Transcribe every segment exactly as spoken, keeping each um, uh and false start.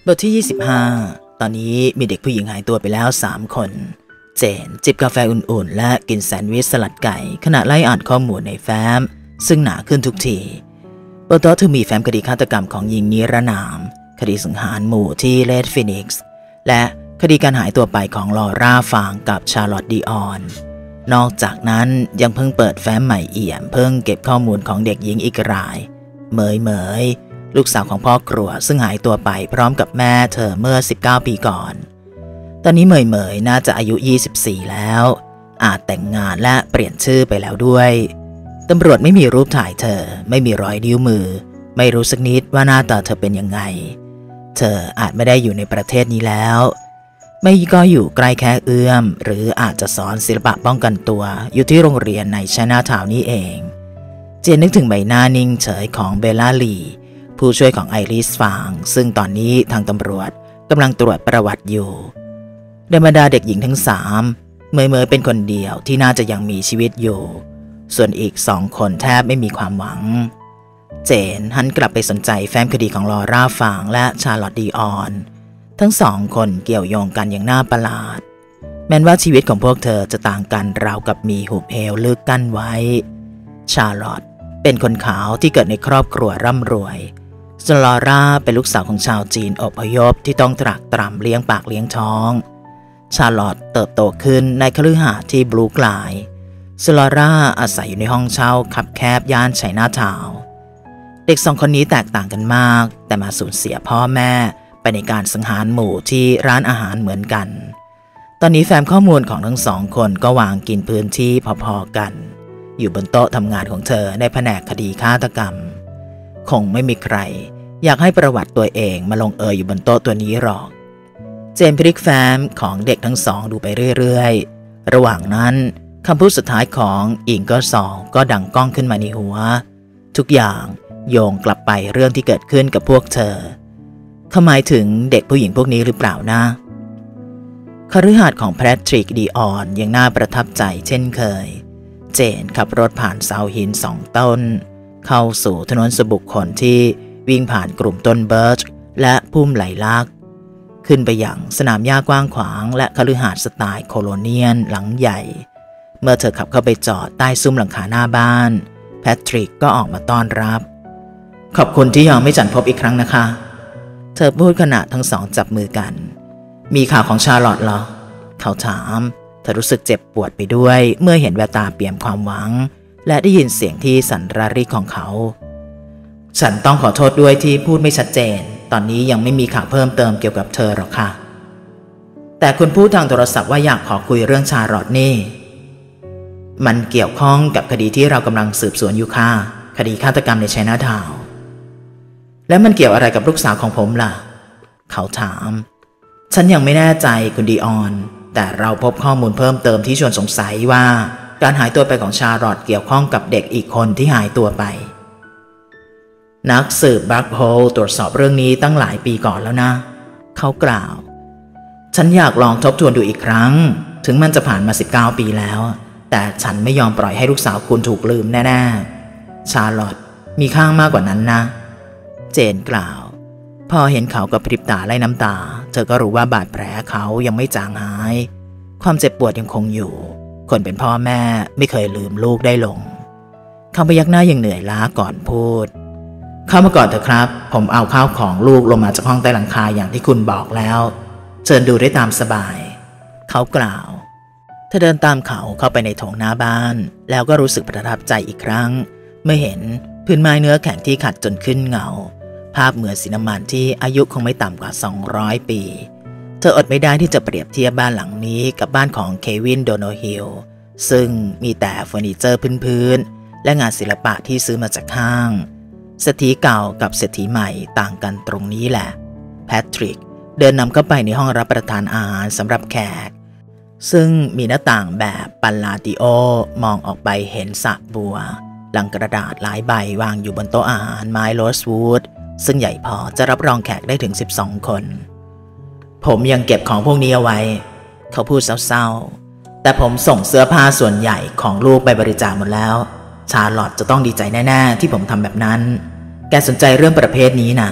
บทที่ยี่สิบห้าตอนนี้มีเด็กผู้หญิงหายตัวไปแล้วสามคนเจนจิบกาแฟอุ่นๆและกินแซนด์วิชสลัดไก่ขณะไล่อ่านข้อมูลในแฟ้มซึ่งหนาขึ้นทุกทีบนโต๊ะเธอมีแฟ้มคดีฆาตกรรมของหญิงนิรนามคดีสังหารหมู่ที่เลดฟินิกซ์และคดีการหายตัวไปของลอร่าฟางกับชาร์ลอตต์ดีออนนอกจากนั้นยังเพิ่งเปิดแฟ้มใหม่เอี่ยมเพิ่งเก็บข้อมูลของเด็กหญิงอีกรายเหมยเหมยลูกสาวของพ่อครัวซึ่งหายตัวไปพร้อมกับแม่เธอเมื่อสิบเก้าปีก่อนตอนนี้เหมยเหมยน่าจะอายุยี่สิบสี่แล้วอาจแต่งงานและเปลี่ยนชื่อไปแล้วด้วยตำรวจไม่มีรูปถ่ายเธอไม่มีรอยนิ้วมือไม่รู้สักนิดว่าหน้าตาเธอเป็นยังไงเธออาจไม่ได้อยู่ในประเทศนี้แล้วไม่ก็อยู่ใกล้แค่เอื้อมหรืออาจจะสอนศิลปะป้องกันตัวอยู่ที่โรงเรียนในไชน่าทาวน์นี่เองเจนนึกถึงใบหน้านิ่งเฉยของเบลล่าลีผู้ช่วยของไอริสฟางซึ่งตอนนี้ทางตำรวจกำลังตรวจประวัติอยู่ในบรรดาเด็กหญิงทั้งสามเมยเมยเป็นคนเดียวที่น่าจะยังมีชีวิตอยู่ส่วนอีกสองคนแทบไม่มีความหวังเจนหันกลับไปสนใจแฟ้มคดีของลอร่าฟางและชาร์ลอตต์ดีออนทั้งสองคนเกี่ยวโยงกันอย่างน่าประหลาดแม้ว่าชีวิตของพวกเธอจะต่างกันราวกับมีหุบเหวลึกกั้นไว้ชาร์ลอตต์เป็นคนขาวที่เกิดในครอบครัวร่ำรวยส่วนลอร่าเป็นลูกสาวของชาวจีนอพยพที่ต้องตรากตรำเลี้ยงปากเลี้ยงท้องชาร์ลอตต์เติบโตขึ้นในคฤหาสน์ที่บลูกลายส่วนลอร่าอาศัยอยู่ในห้องเช่าคับแคบย่านไชน่าทาวน์เด็กสองคนนี้แตกต่างกันมากแต่มาสูญเสียพ่อแม่ไปในการสังหารหมู่ที่ร้านอาหารเหมือนกันตอนนี้แฟ้มข้อมูลของทั้งสองคนก็วางกินพื้นที่พอๆกันอยู่บนโต๊ะทำงานของเธอในแผนกคดีฆาตกรรมคงไม่มีใครอยากให้ประวัติตัวเองมาลงเอยอยู่บนโต๊ะตัวนี้หรอกเจนพลิกแฟ้มของเด็กทั้งสองดูไปเรื่อยๆระหว่างนั้นคำพูดสุดท้ายของอิงเกอร์ซอลก็ดังก้องขึ้นมาในหัวทุกอย่างโยงกลับไปเรื่องที่เกิดขึ้นกับพวกเธอเขาหมายถึงเด็กผู้หญิงพวกนี้หรือเปล่านะคฤหาสน์ของแพทริกดีออนยังน่าประทับใจเช่นเคยเจนขับรถผ่านเสาหินสองต้นเข้าสู่ถนนส่วนบุคคลที่วิ่งผ่านกลุ่มต้นเบิร์ชและพุ่มไหลลักขึ้นไปยังสนามหญ้ากว้างขวางและคฤหาสน์สไตล์โคโลเนียลหลังใหญ่เมื่อเธอขับเข้าไปจอดใต้ซุ้มหลังคาหน้าบ้านแพทริกก็ออกมาต้อนรับขอบคุณที่ยอมให้ฉันพบอีกครั้งนะคะเธอพูดขณะทั้งสองจับมือกันมีข่าวของชาร์ลอตต์เหรอเขาถามเธอรู้สึกเจ็บปวดไปด้วยเมื่อเห็นแววตาเปี่ยมความหวังและได้ยินเสียงที่สั่นระริกของเขาฉันต้องขอโทษด้วยที่พูดไม่ชัดเจนตอนนี้ยังไม่มีข่าวเพิ่มเติมเกี่ยวกับเธอหรอกค่ะแต่คุณพูดทางโทรศัพท์ว่าอยากขอคุยเรื่องชาร์ลอตต์นี่มันเกี่ยวข้องกับคดีที่เรากำลังสืบสวนอยู่ค่ะคดีฆาตกรรมในไชน่าทาวน์แล้วมันเกี่ยวอะไรกับลูกสาวของผมล่ะเขาถามฉันยังไม่แน่ใจคุณดีออนแต่เราพบข้อมูลเพิ่มเติมที่ชวนสงสัยว่าการหายตัวไปของชาร์ลอตต์เกี่ยวข้องกับเด็กอีกคนที่หายตัวไปนักสืบบัคโฮลตรวจสอบเรื่องนี้ตั้งหลายปีก่อนแล้วนะเขากล่าวฉันอยากลองทบทวนดูอีกครั้งถึงมันจะผ่านมาสิบเก้าปีแล้วแต่ฉันไม่ยอมปล่อยให้ลูกสาวคุณถูกลืมแน่ๆชาร์ลอตต์มีค่ามากกว่านั้นนะเจนกล่าวพอเห็นเขากับพริบตาไล่น้ำตาเธอก็รู้ว่าบาดแผลเขายังไม่จางหายความเจ็บปวดยังคงอยู่คนเป็นพ่อแม่ไม่เคยลืมลูกได้ลงเขาพยักหน้าอย่างเหนื่อยล้าก่อนพูดเข้ามาก่อนเถอะครับผมเอาข้าวของลูกลงมาจากห้องใต้หลังคาอย่างที่คุณบอกแล้วเชิญดูได้ตามสบายเขากล่าวเธอเดินตามเขาเข้าไปในโถงหน้าบ้านแล้วก็รู้สึกประทับใจอีกครั้งเมื่อเห็นพื้นไม้เนื้อแข็งที่ขัดจนขึ้นเงาภาพเหมือนสีน้ำมันที่อายุคงไม่ต่ำกว่าสองร้อยปีเธออดไม่ได้ที่จะเปรียบเทียบบ้านหลังนี้กับบ้านของเควินโดโนฮิลซึ่งมีแต่เฟอร์นิเจอร์พื้นๆและงานศิลปะที่ซื้อมาจากห้างเศรษฐีเก่ากับเศรษฐีใหม่ต่างกันตรงนี้แหละแพทริกเดินนำเข้าไปในห้องรับประทานอาหารสำหรับแขกซึ่งมีหน้าต่างแบบปัลลาติโอมองออกไปเห็นสระบัวลังกระดาษหลายใบวางอยู่บนโต๊ะอาหารไม้โรสวูดซึ่งใหญ่พอจะรับรองแขกได้ถึงสิบสองคนผมยังเก็บของพวกนี้เอาไว้เขาพูดเศร้าๆแต่ผมส่งเสื้อผ้าส่วนใหญ่ของลูกไปบริจาคหมดแล้วชาร์ลอตต์จะต้องดีใจแน่ๆที่ผมทำแบบนั้นแกสนใจเรื่องประเภทนี้นะ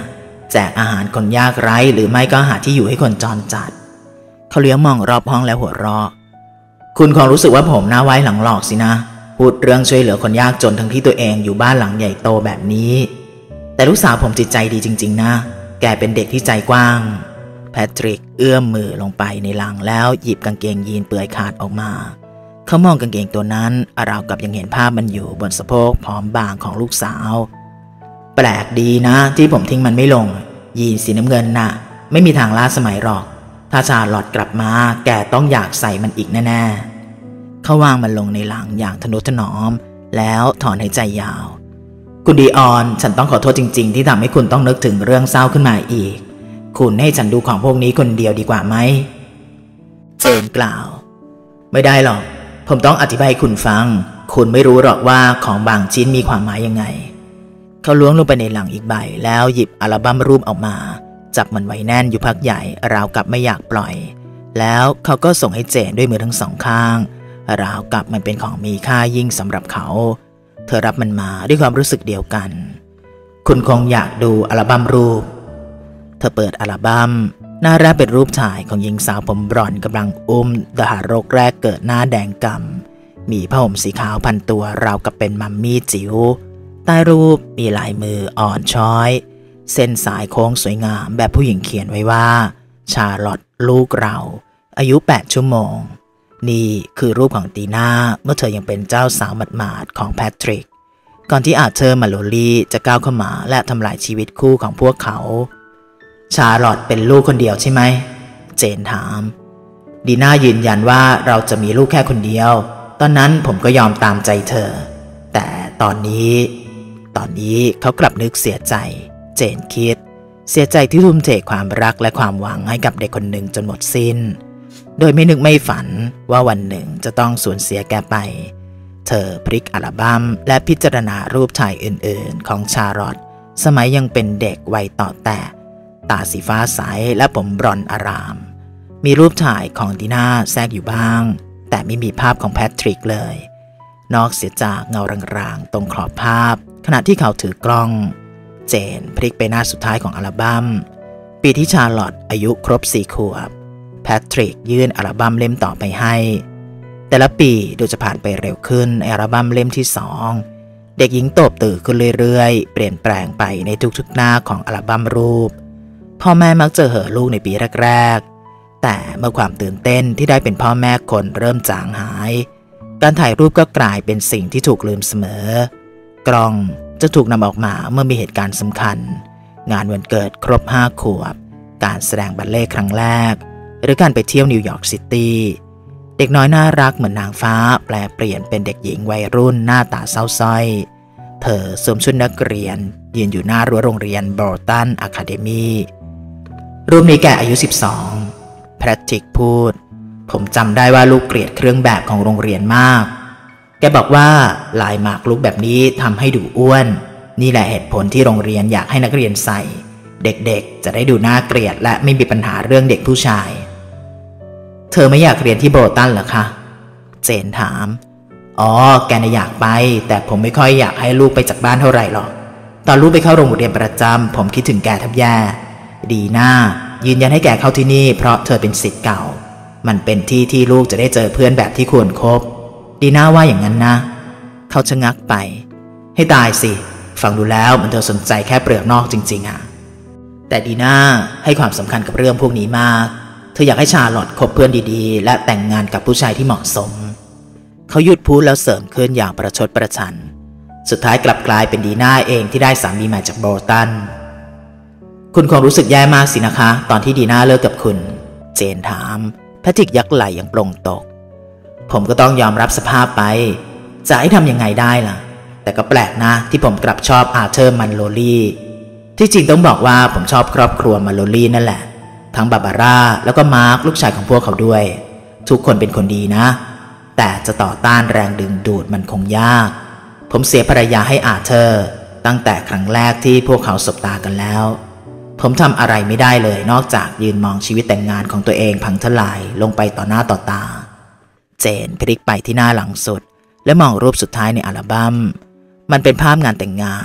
แจกอาหารคนยากไร้หรือไม่ก็หาที่อยู่ให้คนจรจัดเขาเลี้ยวมองรอบห้องแล้วหัวเราะคุณคงรู้สึกว่าผมหน้าไว้หลังหลอกสินะพูดเรื่องช่วยเหลือคนยากจนทั้งที่ตัวเองอยู่บ้านหลังใหญ่โตแบบนี้แต่ลูกสาวผมจิตใจดีจริงๆนะแกเป็นเด็กที่ใจกว้างแพทริกเอื้อมมือลงไปในลังแล้วหยิบกางเกงยีนเปื่อยขาดออกมาเขามองกางเกงตัวนั้นราวกับยังเห็นภาพมันอยู่บนสะโพกผอมบางของลูกสาวแปลกดีนะที่ผมทิ้งมันไม่ลงยีนสีน้ำเงินน่ะไม่มีทางล้าสมัยหรอกถ้าชาร์ลอตกลับมาแกต้องอยากใส่มันอีกแน่ๆเขาวางมันลงในหลังอย่างทนุถนอมแล้วถอนหายใจยาวคุณดีออนฉันต้องขอโทษจริงๆที่ทำให้คุณต้องนึกถึงเรื่องเศร้าขึ้นมาอีกคุณให้ฉันดูของพวกนี้คนเดียวดีกว่าไหมเจนกล่าวไม่ได้หรอกผมต้องอธิบายให้คุณฟังคุณไม่รู้หรอกว่าของบางชิ้นมีความหมายยังไงเขาล้วงลงไปในหลังอีกใบแล้วหยิบอัลบั้มรูปออกมาจับมันไว้แน่นอยู่พักใหญ่ราวกับไม่อยากปล่อยแล้วเขาก็ส่งให้เจนด้วยมือทั้งสองข้างราวกับมันเป็นของมีค่ายิ่งสำหรับเขาเธอรับมันมาด้วยความรู้สึกเดียวกันคุณคงอยากดูอัลบั้มรูปเธอเปิดอัลบั้มหน้าแรกเป็นรูปถ่ายของหญิงสาวผมบรอนซ์กำลังอุ้มทหารกแรกเกิดหน้าแดงกำมีผ้าห่มสีขาวพันตัวราวกับเป็นมัมมี่จิ๋วใต้รูปมีลายมืออ่อนช้อยเส้นสายโค้งสวยงามแบบผู้หญิงเขียนไว้ว่าชาร์ลอตลูกเราอายุแปดชั่วโมงนี่คือรูปของตีน่าเมื่อเธอยังเป็นเจ้าสาวหมาดๆของแพทริกก่อนที่อาเธอร์มาโลลี่จะก้าวเข้ามาและทำลายชีวิตคู่ของพวกเขาชาร์ลอตเป็นลูกคนเดียวใช่ไหมเจนถามดีน่ายืนยันว่าเราจะมีลูกแค่คนเดียวตอนนั้นผมก็ยอมตามใจเธอแต่ตอนนี้ตอนนี้เขากลับนึกเสียใจเจนคิดเสียใจที่ทุ่มเทความรักและความหวังให้กับเด็กคนหนึ่งจนหมดสิ้นโดยไม่นึกไม่ฝันว่าวันหนึ่งจะต้องสูญเสียแกไปเธอพลิกอัลบั้มและพิจารณารูปถ่ายอื่นๆของชาร์ลอตสมัยยังเป็นเด็กวัยต่อแต่ตาสีฟ้าใสและผมบรอนซ์อารามมีรูปถ่ายของดีน่าแทรกอยู่บ้างแต่ไม่มีภาพของแพทริกเลยนอกเสียจากเงารางๆตรงขอบภาพขณะที่เขาถือกล้องเจนพลิกไปหน้าสุดท้ายของอัลบั้มปีที่ชาร์ลอตอายุครบสี่ขวบแพทริกยื่นอัลบั้มเล่มต่อไปให้แต่ละปีดูจะผ่านไปเร็วขึ้นอัลบั้มเล่มที่สองเด็กหญิงโตบตื่นขึ้นเรื่อยๆเปลี่ยนแปลงไปในทุกๆหน้าของอัลบั้มรูปพ่อแม่มักจะเห่อลูกในปีแรกๆแต่เมื่อความตื่นเต้นที่ได้เป็นพ่อแม่คนเริ่มจางหายการถ่ายรูปก็กลายเป็นสิ่งที่ถูกลืมเสมอกล้องจะถูกนำออกมาเมื่อมีเหตุการณ์สำคัญงานวันเกิดครบห้าขวบการแสดงบัลเล่ต์ครั้งแรกหรือการไปเที่ยวนิวยอร์กซิตี้เด็กน้อยน่ารักเหมือนนางฟ้าแปลเปลี่ยนเป็นเด็กหญิงวัยรุ่นหน้าตาเศร้าส้อยเธอสวมชุดนักเรียนยืนอยู่หน้ารั้วโรงเรียนบอร์ตันอะคาเดมีรูปนี้แกอายุสิบสองแพทริกพูดผมจำได้ว่าลูกเกลียดเครื่องแบบของโรงเรียนมากแกบอกว่าลายหมากลุกแบบนี้ทำให้ดูอ้วนนี่แหละเหตุผลที่โรงเรียนอยากให้นักเรียนใส่เด็กๆจะได้ดูน่าเกลียดและไม่มีปัญหาเรื่องเด็กผู้ชายเธอไม่อยากเรียนที่โบตันเหรอคะเจนถามอ๋อแกน่ะอยากไปแต่ผมไม่ค่อยอยากให้ลูกไปจากบ้านเท่าไหร่หรอกตอนลูกไปเข้าโรงเรียนประจำผมคิดถึงแกแทบแย่ดีน่ายืนยันให้แกเข้าที่นี่เพราะเธอเป็นศิษย์เก่ามันเป็นที่ที่ลูกจะได้เจอเพื่อนแบบที่ควรคบดีน่าว่าอย่างนั้นนะเขาชะงักไปให้ตายสิฟังดูแล้วมันเธอสนใจแค่เปลือกนอกจริงๆอ่ะแต่ดีน่าให้ความสำคัญกับเรื่องพวกนี้มากเธออยากให้ชาร์ลอตคบเพื่อนดีๆและแต่งงานกับผู้ชายที่เหมาะสมเขาหยุดพูดแล้วเสริมขึ้นอย่างประชดประชันสุดท้ายกลับกลายเป็นดีน่าเองที่ได้สามีใหม่จากโบสตันคุณคงรู้สึกแย่มากสินะคะตอนที่ดีน่าเลิกกับคุณเจนถามแพทริกยักไหล่อย่างโปร่งตกผมก็ต้องยอมรับสภาพไปจะให้ทำยังไงได้ล่ะแต่ก็แปลกนะที่ผมกลับชอบอาเธอร์มันโลลี่ที่จริงต้องบอกว่าผมชอบครอบครัวมันโลลี่นั่นแหละทั้งบาบาร่าแล้วก็มาร์คลูกชายของพวกเขาด้วยทุกคนเป็นคนดีนะแต่จะต่อต้านแรงดึงดูดมันคงยากผมเสียภรรยาให้อาเธอร์ตั้งแต่ครั้งแรกที่พวกเขาสบตากันแล้วผมทำอะไรไม่ได้เลยนอกจากยืนมองชีวิตแต่งงานของตัวเองพังทลายลงไปต่อหน้าต่อตาเจนพลิกไปที่หน้าหลังสุดและมองรูปสุดท้ายในอัลบั้มมันเป็นภาพงานแต่งงาน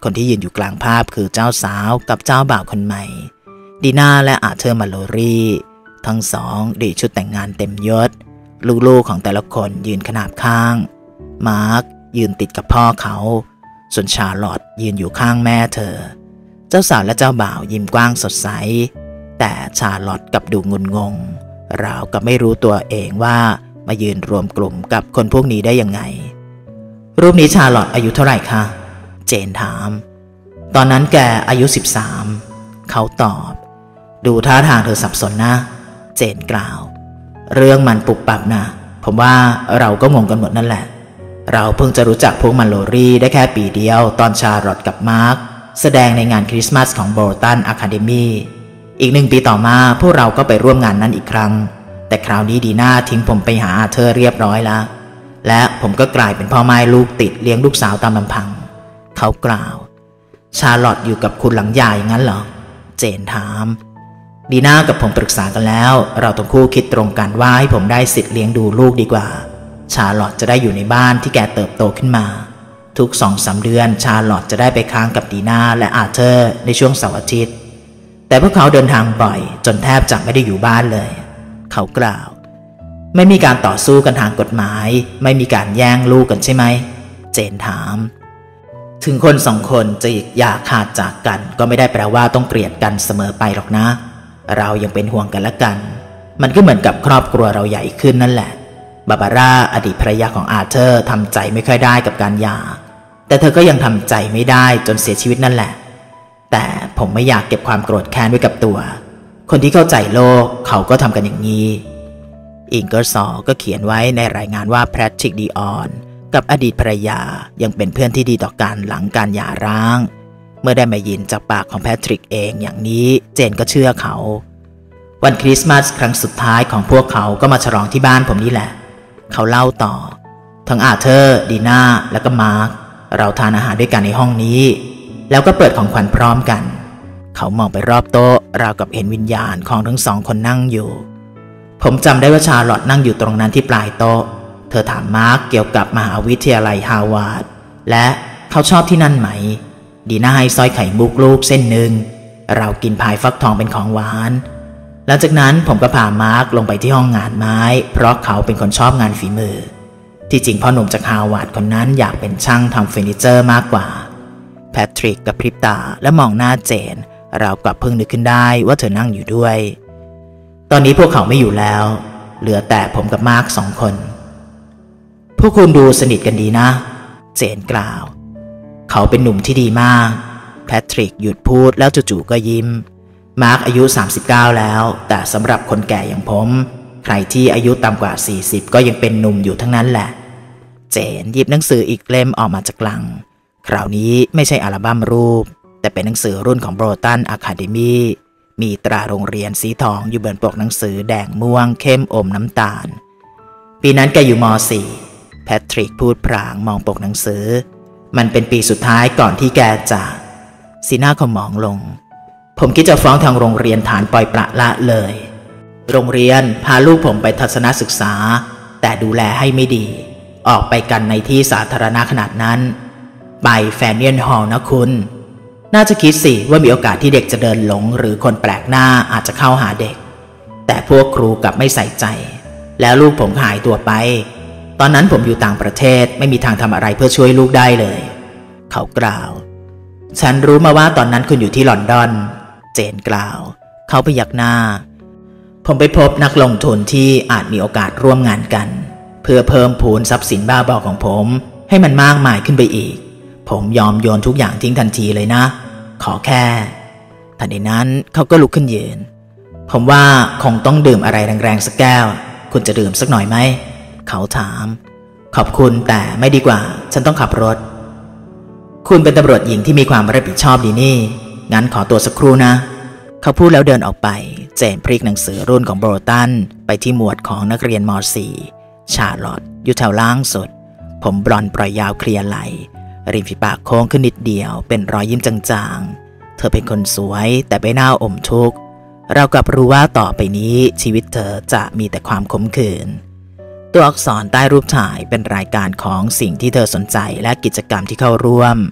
คนที่ยืนอยู่กลางภาพคือเจ้าสาวกับเจ้าบ่าวคนใหม่ดีน่าและอาเธอร์มาโลรีทั้งสองดีชุดแต่งงานเต็มยศลูกๆของแต่ละคนยืนขนาบข้างมาร์คยืนติดกับพ่อเขาส่วนชาร์ลอตยืนอยู่ข้างแม่เธอเจ้าสาวและเจ้าบ่าวยิ้มกว้างสดใสแต่ชาร์ลอตกลับดูงุนงงราวกับไม่รู้ตัวเองว่ามายืนรวมกลุ่มกับคนพวกนี้ได้ยังไงรูปนี้ชาร์ลอตอายุเท่าไหร่คะเจนถามตอนนั้นแกอายุสิบสามเขาตอบดูท่าทางเธอสับสนนะเจนกล่าวเรื่องมันปุบปับนะผมว่าเราก็งงกันหมดนั่นแหละเราเพิ่งจะรู้จักพวกมันโลรี่ได้แค่ปีเดียวตอนชาร์ลอตกับมาร์คแสดงในงานคริสต์มาสของโบรตันอะคาเดมี่อีกหนึ่งปีต่อมาพวกเราก็ไปร่วมงานนั้นอีกครั้งแต่คราวนี้ดีน่าทิ้งผมไปหาอาเธอร์เรียบร้อยแล้วและผมก็กลายเป็นพ่อไม้ลูกติดเลี้ยงลูกสาวตามลำพังเขากล่าวชาร์ลอตอยู่กับคุณหลังใหญ่งั้นเหรอเจนถามดีน่ากับผมปรึกษากันแล้วเราทั้งคู่คิดตรงกันว่าให้ผมได้สิทธิ์เลี้ยงดูลูกดีกว่าชาร์ลอตจะได้อยู่ในบ้านที่แกเติบโตขึ้นมาทุกสองสามเดือนชาร์ลอตจะได้ไปค้างกับดีน่าและอาเธอร์ในช่วงเสาร์อาทิตย์แต่พวกเขาเดินทางบ่อยจนแทบจะไม่ได้อยู่บ้านเลยเขากล่าวไม่มีการต่อสู้กันทางกฎหมายไม่มีการแย่งลูกกันใช่ไหมเจนถามถึงคนสองคนจะอย่าขาดจากกันก็ไม่ได้แปลว่าต้องเกลียดกันเสมอไปหรอกนะเรายังเป็นห่วงกันและกันมันก็เหมือนกับครอบครัวเราใหญ่ขึ้นนั่นแหละบาบาร่าอดีตภรรยาของอาเธอร์ทำใจไม่ค่อยได้กับการหย่าแต่เธอก็ยังทำใจไม่ได้จนเสียชีวิตนั่นแหละแต่ผมไม่อยากเก็บความโกรธแค้นไว้กับตัวคนที่เข้าใจโลกเขาก็ทำกันอย่างนี้อิงเกอร์ซอก็เขียนไว้ในรายงานว่าแพทริกดีออนกับอดีตภรรยายังเป็นเพื่อนที่ดีต่อกันหลังการหย่าร้างเมื่อได้มายินจากปากของแพทริกเองอย่างนี้เจนก็เชื่อเขาวันคริสต์มาสครั้งสุดท้ายของพวกเขาก็มาฉลองที่บ้านผมนี่แหละเขาเล่าต่อทั้งอาเธอร์ดีน่าและก็มาร์คเราทานอาหารด้วยกันในห้องนี้แล้วก็เปิดของขวัญพร้อมกันเขามองไปรอบโต๊ะราวกับเห็นวิญญาณของทั้งสองคนนั่งอยู่ผมจำได้ว่าชาร์ลอตนั่งอยู่ตรงนั้นที่ปลายโต๊ะเธอถามมาร์คเกี่ยวกับมหาวิทยาลัยฮาร์วาร์ดและเขาชอบที่นั่นไหมดีน่าให้สร้อยไข่มุกลูกเส้นหนึ่งเรากินพายฟักทองเป็นของหวานหลังจากนั้นผมก็พามาร์คลงไปที่ห้องงานไม้เพราะเขาเป็นคนชอบงานฝีมือที่จริงพ่อหนุ่มจากฮาร์วาร์ดคนนั้นอยากเป็นช่างทำเฟอร์นิเจอร์มากกว่าแพทริกกับพริบตาและมองหน้าเจนเรากลับเพิ่งนึกขึ้นได้ว่าเธอนั่งอยู่ด้วยตอนนี้พวกเขาไม่อยู่แล้วเหลือแต่ผมกับมาร์คสองคนพวกคุณดูสนิทกันดีนะเจนกล่าวเขาเป็นหนุ่มที่ดีมากแพทริกหยุดพูดแล้วจู่ๆก็ยิ้มมาร์คอายุสามสิบเก้าแล้วแต่สำหรับคนแก่อย่างผมใครที่อายุต่ำกว่าสี่สิบก็ยังเป็นหนุ่มอยู่ทั้งนั้นแหละเจนหยิบหนังสืออีกเล่มออกมาจากลังคราวนี้ไม่ใช่อัลบั้มรูปแต่เป็นหนังสือรุ่นของโบรตันอะคาเดมี่มีตราโรงเรียนสีทองอยู่บนปกหนังสือแดงม่วงเข้มอมน้ำตาลปีนั้นแกอยู่ม.สี่ แพทริกพูดพลางมองปกหนังสือมันเป็นปีสุดท้ายก่อนที่แกจะสีหน้าเขาหมองลงผมคิดจะฟ้องทางโรงเรียนฐานปล่อยปละละเลยโรงเรียนพาลูกผมไปทัศนศึกษาแต่ดูแลให้ไม่ดีออกไปกันในที่สาธารณะขนาดนั้นไปแฟนเนียนฮอลล์นะคุณน่าจะคิดสิว่ามีโอกาสที่เด็กจะเดินหลงหรือคนแปลกหน้าอาจจะเข้าหาเด็กแต่พวกครูกลับไม่ใส่ใจแล้วลูกผมหายตัวไปตอนนั้นผมอยู่ต่างประเทศไม่มีทางทำอะไรเพื่อช่วยลูกได้เลยเขากล่าวฉันรู้มาว่าตอนนั้นคุณอยู่ที่ลอนดอนเจนกล่าวเขาพยักหน้าผมไปพบนักลงทุนที่อาจมีโอกาสร่วมงานกันเพื่อเพิ่มพูนทรัพย์สินบ้าบอของผมให้มันมากมายขึ้นไปอีกผมยอมโยนทุกอย่างทิ้งทันทีเลยนะขอแค่ทันใดนั้นเขาก็ลุกขึ้นยืนผมว่าคงต้องดื่มอะไรแรงๆสักแก้วคุณจะดื่มสักหน่อยไหมเขาถามขอบคุณแต่ไม่ดีกว่าฉันต้องขับรถคุณเป็นตำรวจหญิงที่มีความรับผิดชอบดีนี่งั้นขอตัวสักครู่นะเขาพูดแล้วเดินออกไปเจนพลิกหนังสือรุ่นของโบรตันไปที่หมวดของนักเรียนม.สี่ ชาร์ลอตอยู่แถวล่างสุดผมบลอนด์ปล่อยยาวเคลียร์ไหลริมฝีปากโค้งขึ้นนิดเดียวเป็นรอยยิ้มจางๆเธอเป็นคนสวยแต่ใบหน้าอมทุกข์เรากลับรู้ว่าต่อไปนี้ชีวิตเธอจะมีแต่ความขมขื่นตัวอักษรใต้รูปถ่ายเป็นรายการของสิ่งที่เธอสนใจและกิจกรรมที่เข้าร่วม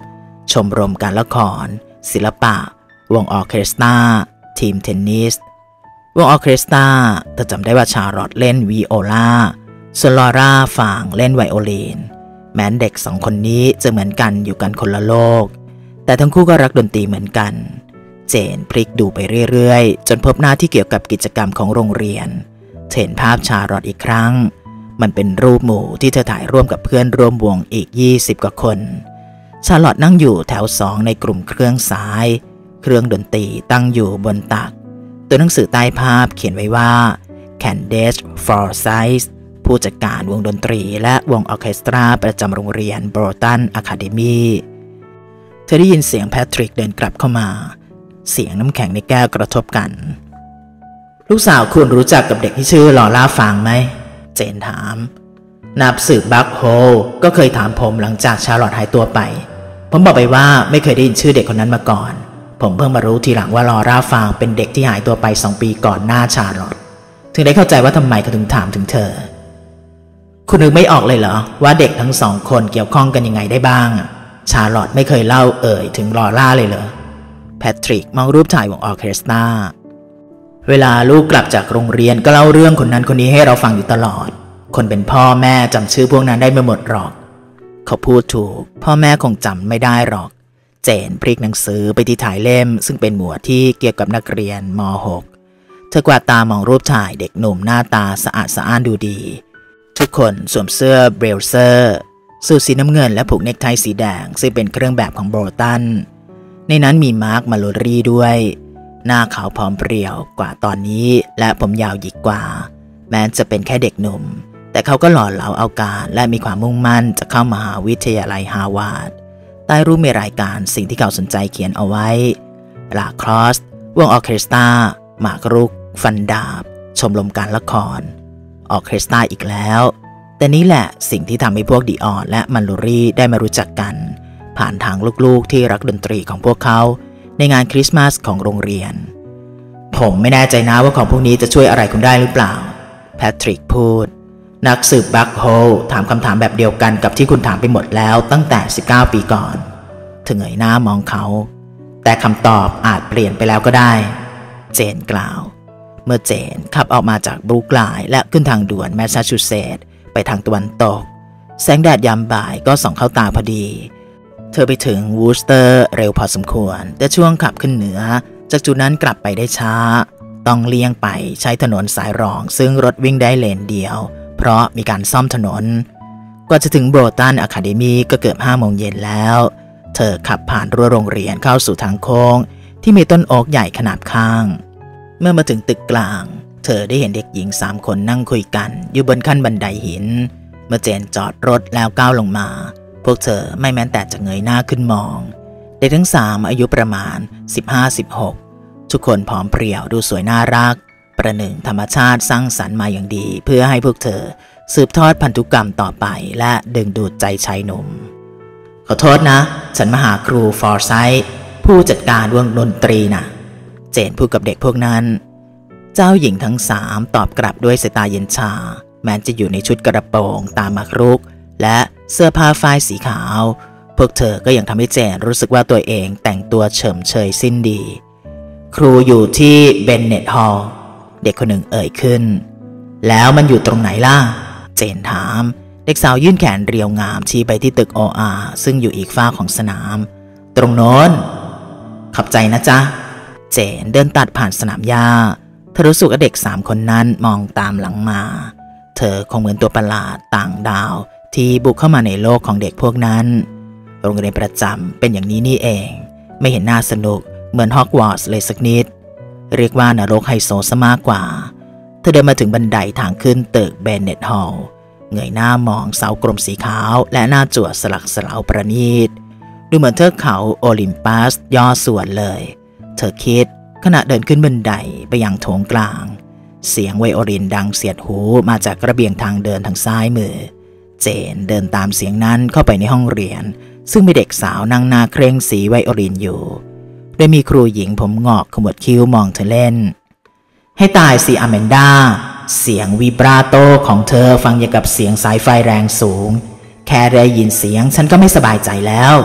ชมรมการละครศิลปะวงออร์เคสตราทีมเทนนิสวงออร์เคสตราเธอจำได้ว่าชาร์ลอตเล่นวีโอลาส่วนลอร่าฝางเล่นไวโอลินแม้นเด็กสองคนนี้จะเหมือนกันอยู่กันคนละโลกแต่ทั้งคู่ก็รักดนตรีเหมือนกันเจนพลิกดูไปเรื่อยๆจนพบหน้าที่เกี่ยวกับกิจกรรมของโรงเรียนเห็นภาพชาร์ลอตอีกครั้งมันเป็นรูปหมู่ที่เธอถ่ายร่วมกับเพื่อนร่วมวงอีกยี่สิบกว่าคนชาร์ลอตนั่งอยู่แถวสองในกลุ่มเครื่องซ้ายเครื่องดนตรีตั้งอยู่บนตักตัวหนังสือใต้ภาพเขียนไว้ว่า Candace Forsyth ผู้จัดการวงดนตรีและวงออร์เคสตราประจำโรงเรียน Broughton Academy เธอได้ยินเสียงแพทริกเดินกลับเข้ามาเสียงน้ำแข็งในแก้วกระทบกันลูกสาวคุณรู้จักกับเด็กที่ชื่อลอร่าฟางไหมเจนถามนับสืบบัคโฮก็เคยถามผมหลังจากชาร์ลอตหายตัวไปผมบอกไปว่าไม่เคยได้ยินชื่อเด็กคนนั้นมาก่อนผมเพิ่งมารู้ทีหลังว่าลอร่าฟางเป็นเด็กที่หายตัวไปสองปีก่อนหน้าชาร์ลอตถึงได้เข้าใจว่าทำไมเขาถึงถามถึงเธอคุณนึกไม่ออกเลยเหรอว่าเด็กทั้งสองคนเกี่ยวข้องกันยังไงได้บ้างชาร์ลอตไม่เคยเล่าเอ่ยถึงลอร่าเลยเหรอแพทริกมองรูปถ่ายวงออร์เคสตราเวลาลูกกลับจากโรงเรียนก็เล่าเรื่องคนนั้นคนนี้ให้เราฟังอยู่ตลอดคนเป็นพ่อแม่จำชื่อพวกนั้นได้ไม่หมดหรอกเขาพูดถูกพ่อแม่คงจำไม่ได้หรอกเจนพลิกหนังสือไปที่ถ่ายเล่มซึ่งเป็นหมวดที่เกี่ยวกับนักเรียนม หก เธอกวาดตามองรูปถ่ายเด็กหนุ่มหน้าตาสะอาดสะอ้านดูดีทุกคนสวมเสื้อเบลเซอร์สูทสีน้ำเงินและผูกเนคไทสีแดงซึ่งเป็นเครื่องแบบของโบรตันในนั้นมีมาร์คมาโลรีด้วยหน้าขาวผอมเพรียวกว่าตอนนี้และผมยาวหยิกกว่าแม้จะเป็นแค่เด็กหนุ่มแต่เขาก็หล่อเหลาเอาการและมีความมุ่งมั่นจะเข้ามหาวิทยาลัยฮาร์วาร์ดใต้รูปมีรายการสิ่งที่เขาสนใจเขียนเอาไว้ลาครอสวงออร์เคสตราหมากรุกฟันดาบชมรมการละครออร์เคสตราอีกแล้วแต่นี่แหละสิ่งที่ทำให้พวกดิออนและมันลูรี่ได้มารู้จักกันผ่านทางลูกๆที่รักดนตรีของพวกเขาในงานคริสต์มาสของโรงเรียนผมไม่แน่ใจนะว่าของพวกนี้จะช่วยอะไรคุณได้หรือเปล่าแพทริกพูดนักสืบบัคโฮถามคำถามแบบเดียวกันกับที่คุณถามไปหมดแล้วตั้งแต่สิบเก้าปีก่อนเธอเงยหน้ามองเขาแต่คำตอบอาจเปลี่ยนไปแล้วก็ได้เจนกล่าวเมื่อเจนขับออกมาจากบรูคลินและขึ้นทางด่วนแมสซาชูเซตส์ไปทางตะวันตกแสงแดดยามบ่ายก็ส่องเข้าตาพอดีเธอไปถึงวูสเตอร์เร็วพอสมควรแต่ช่วงขับขึ้นเหนือจากจุดนั้นกลับไปได้ช้าต้องเลี่ยงไปใช้ถนนสายรองซึ่งรถวิ่งได้เลนเดียวเพราะมีการซ่อมถนนกว่าจะถึงโบรตันอะคาเดมีก็เกือบห้าโมงเย็นแล้วเธอขับผ่านรั้วโรงเรียนเข้าสู่ทางโค้งที่มีต้นโอ๊กใหญ่ขนาบข้างเมื่อมาถึงตึกกลางเธอได้เห็นเด็กหญิงสามคนนั่งคุยกันอยู่บนขั้นบันไดหินเมื่อเจนจอดรถแล้วก้าวลงมาพวกเธอไม่แม้แต่จะเงยหน้าขึ้นมองเด็กทั้งสามอายุประมาณ สิบห้าสิบหก ทุกคนผอมเพรียวดูสวยน่ารักประหนึ่งธรรมชาติสร้างสรรค์มาอย่างดีเพื่อให้พวกเธอสืบทอดพันธุกรรมต่อไปและดึงดูดใจชายหนุ่มขอโทษนะฉันมาหาครูฟอร์ไซท์ผู้จัดการวงดนตรีนะเจนพูดกับเด็กพวกนั้นเจ้าหญิงทั้งสามตอบกลับด้วยสายตาเย็นชาแม้จะอยู่ในชุดกระโปรงตามหมากรุกและเสื้อผ้าฝ้ายสีขาวพวกเธอก็ยังทำให้เจนรู้สึกว่าตัวเองแต่งตัวเฉิมเฉยสิ้นดีครูอยู่ที่เบนเน็ตฮอลล์เด็กคนหนึ่งเอ่ยขึ้นแล้วมันอยู่ตรงไหนล่ะเจนถามเด็กสาวยื่นแขนเรียวงามชี้ไปที่ตึก โอ อาร์ ซึ่งอยู่อีกฝ้าของสนามตรงโน้นขอบใจนะจ๊ะเจนเดินตัดผ่านสนามหญ้าเธอรู้สึกว่าเด็กสามคนนั้นมองตามหลังมาเธอคงเหมือนตัวประหลาดต่างดาวที่บุกเข้ามาในโลกของเด็กพวกนั้นโรงเรียนประจำเป็นอย่างนี้นี่เองไม่เห็นน่าสนุกเหมือนฮอกวอตส์เลยสักนิดเรียกว่านรกไฮโซซะมากกว่าเธอเดินมาถึงบันไดทางขึ้นตึกเบนเน็ตฮอลล์เงยหน้ามองเสากลมสีขาวและหน้าจั่วสลักสลาวประณีตดูเหมือนเทือกเขาโอลิมปัสย่อส่วนเลยเธอคิดขณะเดินขึ้นบันไดไปยังโถงกลางเสียงไวโอลินดังเสียดหูมาจากระเบียงทางเดินทางซ้ายมือเจนเดินตามเสียงนั้นเข้าไปในห้องเรียนซึ่งมีเด็กสาวนั่งหน้าเคร่งสีไวโอลินอยู่โดยมีครูหญิงผมงอกขมวดคิ้วมองเธอเล่นให้ตายสิอแมนดาเสียงวิบราโตของเธอฟังอย่างกับเสียงสายไฟแรงสูงแค่ได้ยินเสียงฉันก็ไม่สบายใจแล้ว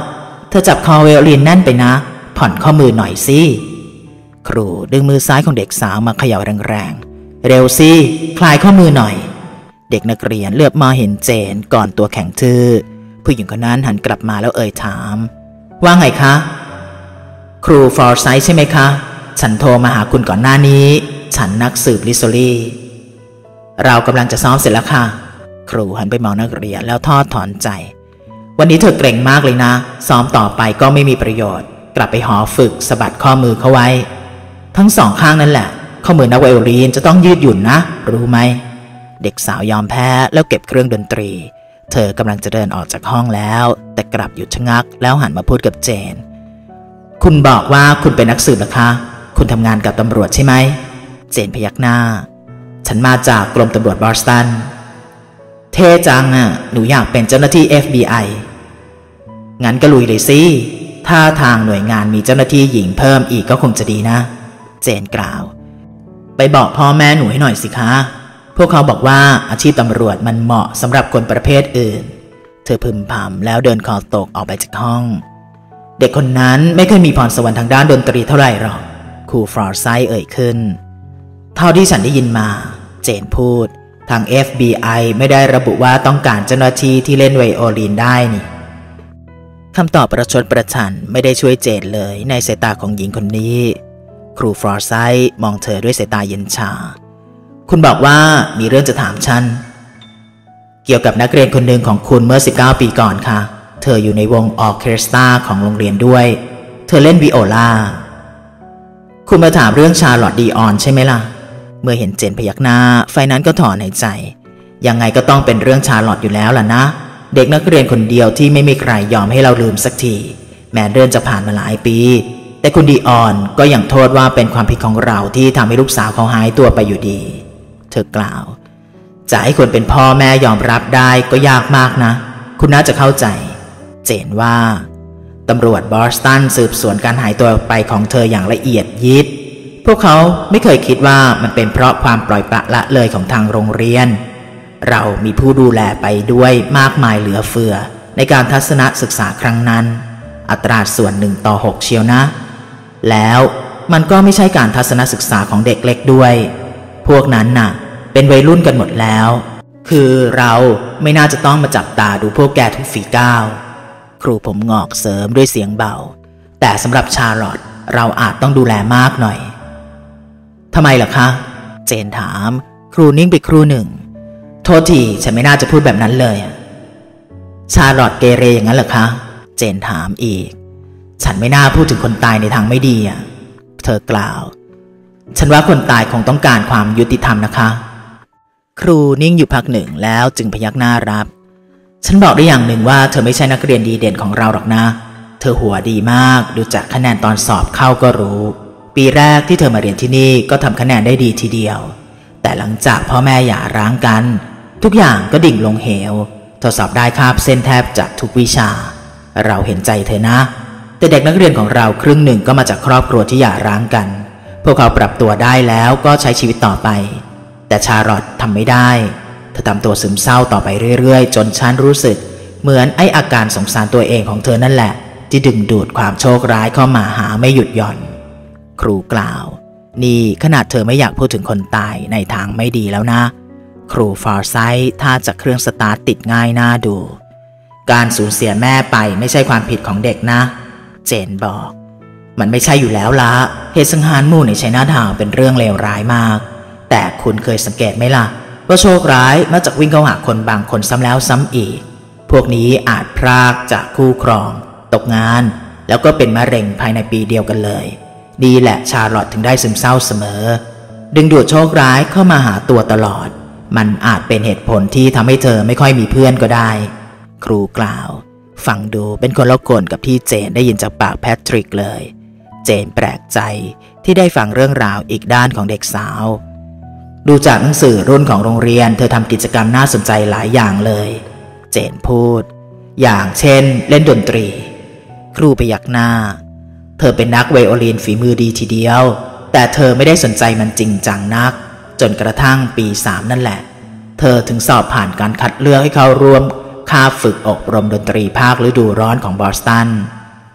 เธอจับคอไวโอลินแน่นไปนะผ่อนข้อมือหน่อยสิครูดึงมือซ้ายของเด็กสาวมาเขย่าแรงๆเร็วสิคลายข้อมือหน่อยเด็กนักเรียนเหลือบมาเห็นเจนก่อนตัวแข็งทื่อผู้หญิงคนนั้นหันกลับมาแล้วเอ่ยถามว่าไงคะครูฟอร์ไซส์ใช่ไหมคะฉันโทรมาหาคุณก่อนหน้านี้ฉันนักสืบลิโซลี่เรากำลังจะซ้อมเสร็จแล้วค่ะครูหันไปมองนักเรียนแล้วทอดถอนใจวันนี้เธอเกรงมากเลยนะซ้อมต่อไปก็ไม่มีประโยชน์กลับไปหอฝึกสะบัดข้อมือเขาไว้ทั้งสองข้างนั่นแหละข้อมือนักไวโอลินจะต้องยืดหยุ่นนะรู้ไหมเด็กสาวยอมแพ้แล้วเก็บเครื่องดนตรีเธอกำลังจะเดินออกจากห้องแล้วแต่กลับหยุดชะงักแล้วหันมาพูดกับเจนคุณบอกว่าคุณเป็นนักสืบเหรอคะคุณทำงานกับตำรวจใช่ไหมเจนพยักหน้าฉันมาจากกรมตำรวจบอสตันเท่จังอ่ะหนูอยากเป็นเจ้าหน้าที่ เอฟ บี ไอ งั้นก็ลุยเลยสิถ้าทางหน่วยงานมีเจ้าหน้าที่หญิงเพิ่มอีกก็คงจะดีนะเจนกล่าวไปบอกพ่อแม่หนูให้หน่อยสิคะพวกเขาบอกว่าอาชีพตำรวจมันเหมาะสำหรับคนประเภทอื่นเธอพึมพำแล้วเดินคอตกออกไปจากห้องเด็กคนนั้นไม่เคยมีพรสวรรค์ทางด้านดนตรีเท่าไหร่หรอกครูฟอร์ไซส์เอ่ยขึ้นเท่าที่ฉันได้ยินมาเจนพูดทาง เอฟ บี ไอ ไม่ได้ระบุว่าต้องการเจ้าหน้าที่ที่เล่นไวโอลินได้นี่คำตอบประชดประชันไม่ได้ช่วยเจนเลยในสายตาของหญิงคนนี้ครูฟอร์ไซส์มองเธอด้วยสายตาเย็นชาคุณบอกว่ามีเรื่องจะถามฉันเกี่ยวกับนักเรียนคนหนึ่งของคุณเมื่อสิบเก้าปีก่อนค่ะเธออยู่ในวงออร์เคสตราของโรงเรียนด้วยเธอเล่นวิโอลาคุณมาถามเรื่องชาร์ลอตดีออนใช่ไหมล่ะเมื่อเห็นเจนพยักหน้าไฟนั้นก็ถอนหายใจยังไงก็ต้องเป็นเรื่องชาร์ลอตอยู่แล้วล่ะนะเด็กนักเรียนคนเดียวที่ไม่มีใครยอมให้เราลืมสักทีแม้เรื่องจะผ่านมาหลายปีแต่คุณดีออนก็ยังโทษว่าเป็นความผิดของเราที่ทำให้ลูกสาวเขาหายตัวไปอยู่ดีเธอกล่าวจะให้คนเป็นพ่อแม่ยอมรับได้ก็ยากมากนะคุณน่าจะเข้าใจเจนว่าตำรวจบอสตันสืบสวนการหายตัวไปของเธออย่างละเอียดยิบพวกเขาไม่เคยคิดว่ามันเป็นเพราะความปล่อยปละละเลยของทางโรงเรียนเรามีผู้ดูแลไปด้วยมากมายเหลือเฟือในการทัศนศึกษาครั้งนั้นอัตราส่วนหนึ่งต่อหกเชียวนะแล้วมันก็ไม่ใช่การทัศนศึกษาของเด็กเล็กด้วยพวกนั้นน่ะเป็นวัยรุ่นกันหมดแล้วคือเราไม่น่าจะต้องมาจับตาดูพวกแกทุกฝีก้าวครูผมงอกเสริมด้วยเสียงเบาแต่สำหรับชาร์ลอตเราอาจต้องดูแลมากหน่อยทำไมล่ะคะเจนถามครูนิ่งไปครู่หนึ่งโทษทีฉันไม่น่าจะพูดแบบนั้นเลยชาร์ลอตเกเรอย่างนั้นเหรอคะเจนถามอีกฉันไม่น่าพูดถึงคนตายในทางไม่ดีอ่ะเธอกล่าวฉันว่าคนตายคงต้องการความยุติธรรมนะคะครูนิ่งอยู่พักหนึ่งแล้วจึงพยักหน้ารับฉันบอกได้อย่างหนึ่งว่าเธอไม่ใช่นักเรียนดีเด่นของเราหรอกนะเธอหัวดีมากดูจากคะแนนตอนสอบเข้าก็รู้ปีแรกที่เธอมาเรียนที่นี่ก็ทำคะแนนได้ดีทีเดียวแต่หลังจากพ่อแม่หย่าร้างกันทุกอย่างก็ดิ่งลงเหวเธอสอบได้คาบเส้นแทบจากทุกวิชาเราเห็นใจเธอนะแต่เด็กนักเรียนของเราครึ่งหนึ่งก็มาจากครอบครัวที่หย่าร้างกันพวกเขาปรับตัวได้แล้วก็ใช้ชีวิตต่อไปแต่ชาร์ลอตทำไม่ได้เธอทำตัวซึมเศร้าต่อไปเรื่อยๆจนฉันรู้สึกเหมือนไออาการสงสารตัวเองของเธอนั่นแหละที่ดึงดูดความโชคร้ายเข้ามาหาไม่หยุดหย่อนครูกล่าวนี่ขนาดเธอไม่อยากพูดถึงคนตายในทางไม่ดีแล้วนะครูฟอร์ไซส์ถ้าจะเครื่องสตาร์ทติดง่ายน่าดูการสูญเสียแม่ไปไม่ใช่ความผิดของเด็กนะเจนบอกมันไม่ใช่อยู่แล้วละเหตุสังหารหมู่ในไชน่าทาวน์เป็นเรื่องเลวร้ายมากแต่คุณเคยสังเกตไหมล่ะว่าโชคร้ายมาจากวิ่งเข้าหาคนบางคนซ้ำแล้วซ้ำอีกพวกนี้อาจพรากจากคู่ครองตกงานแล้วก็เป็นมะเร็งภายในปีเดียวกันเลยดีแหละชาร์ลอตถึงได้ซึมเศร้าเสมอดึงดูดโชคร้ายเข้ามาหาตัวตลอดมันอาจเป็นเหตุผลที่ทำให้เธอไม่ค่อยมีเพื่อนก็ได้ครูกล่าวฟังดูเป็นคนละคนกับที่เจนได้ยินจากปากแพทริกเลยเจนแปลกใจที่ได้ฟังเรื่องราวอีกด้านของเด็กสาวดูจากหนังสือรุ่นของโรงเรียนเธอทำกิจกรรมน่าสนใจหลายอย่างเลยเจนพูดอย่างเช่นเล่นดนตรีครูพยักหน้าเธอเป็นนักไวโอลินฝีมือดีทีเดียวแต่เธอไม่ได้สนใจมันจริงจังนักจนกระทั่งปีสามนั่นแหละเธอถึงสอบผ่านการคัดเลือกให้เข้าร่วมคาบฝึกอบรมดนตรีภาคฤดูร้อนของบอสตัน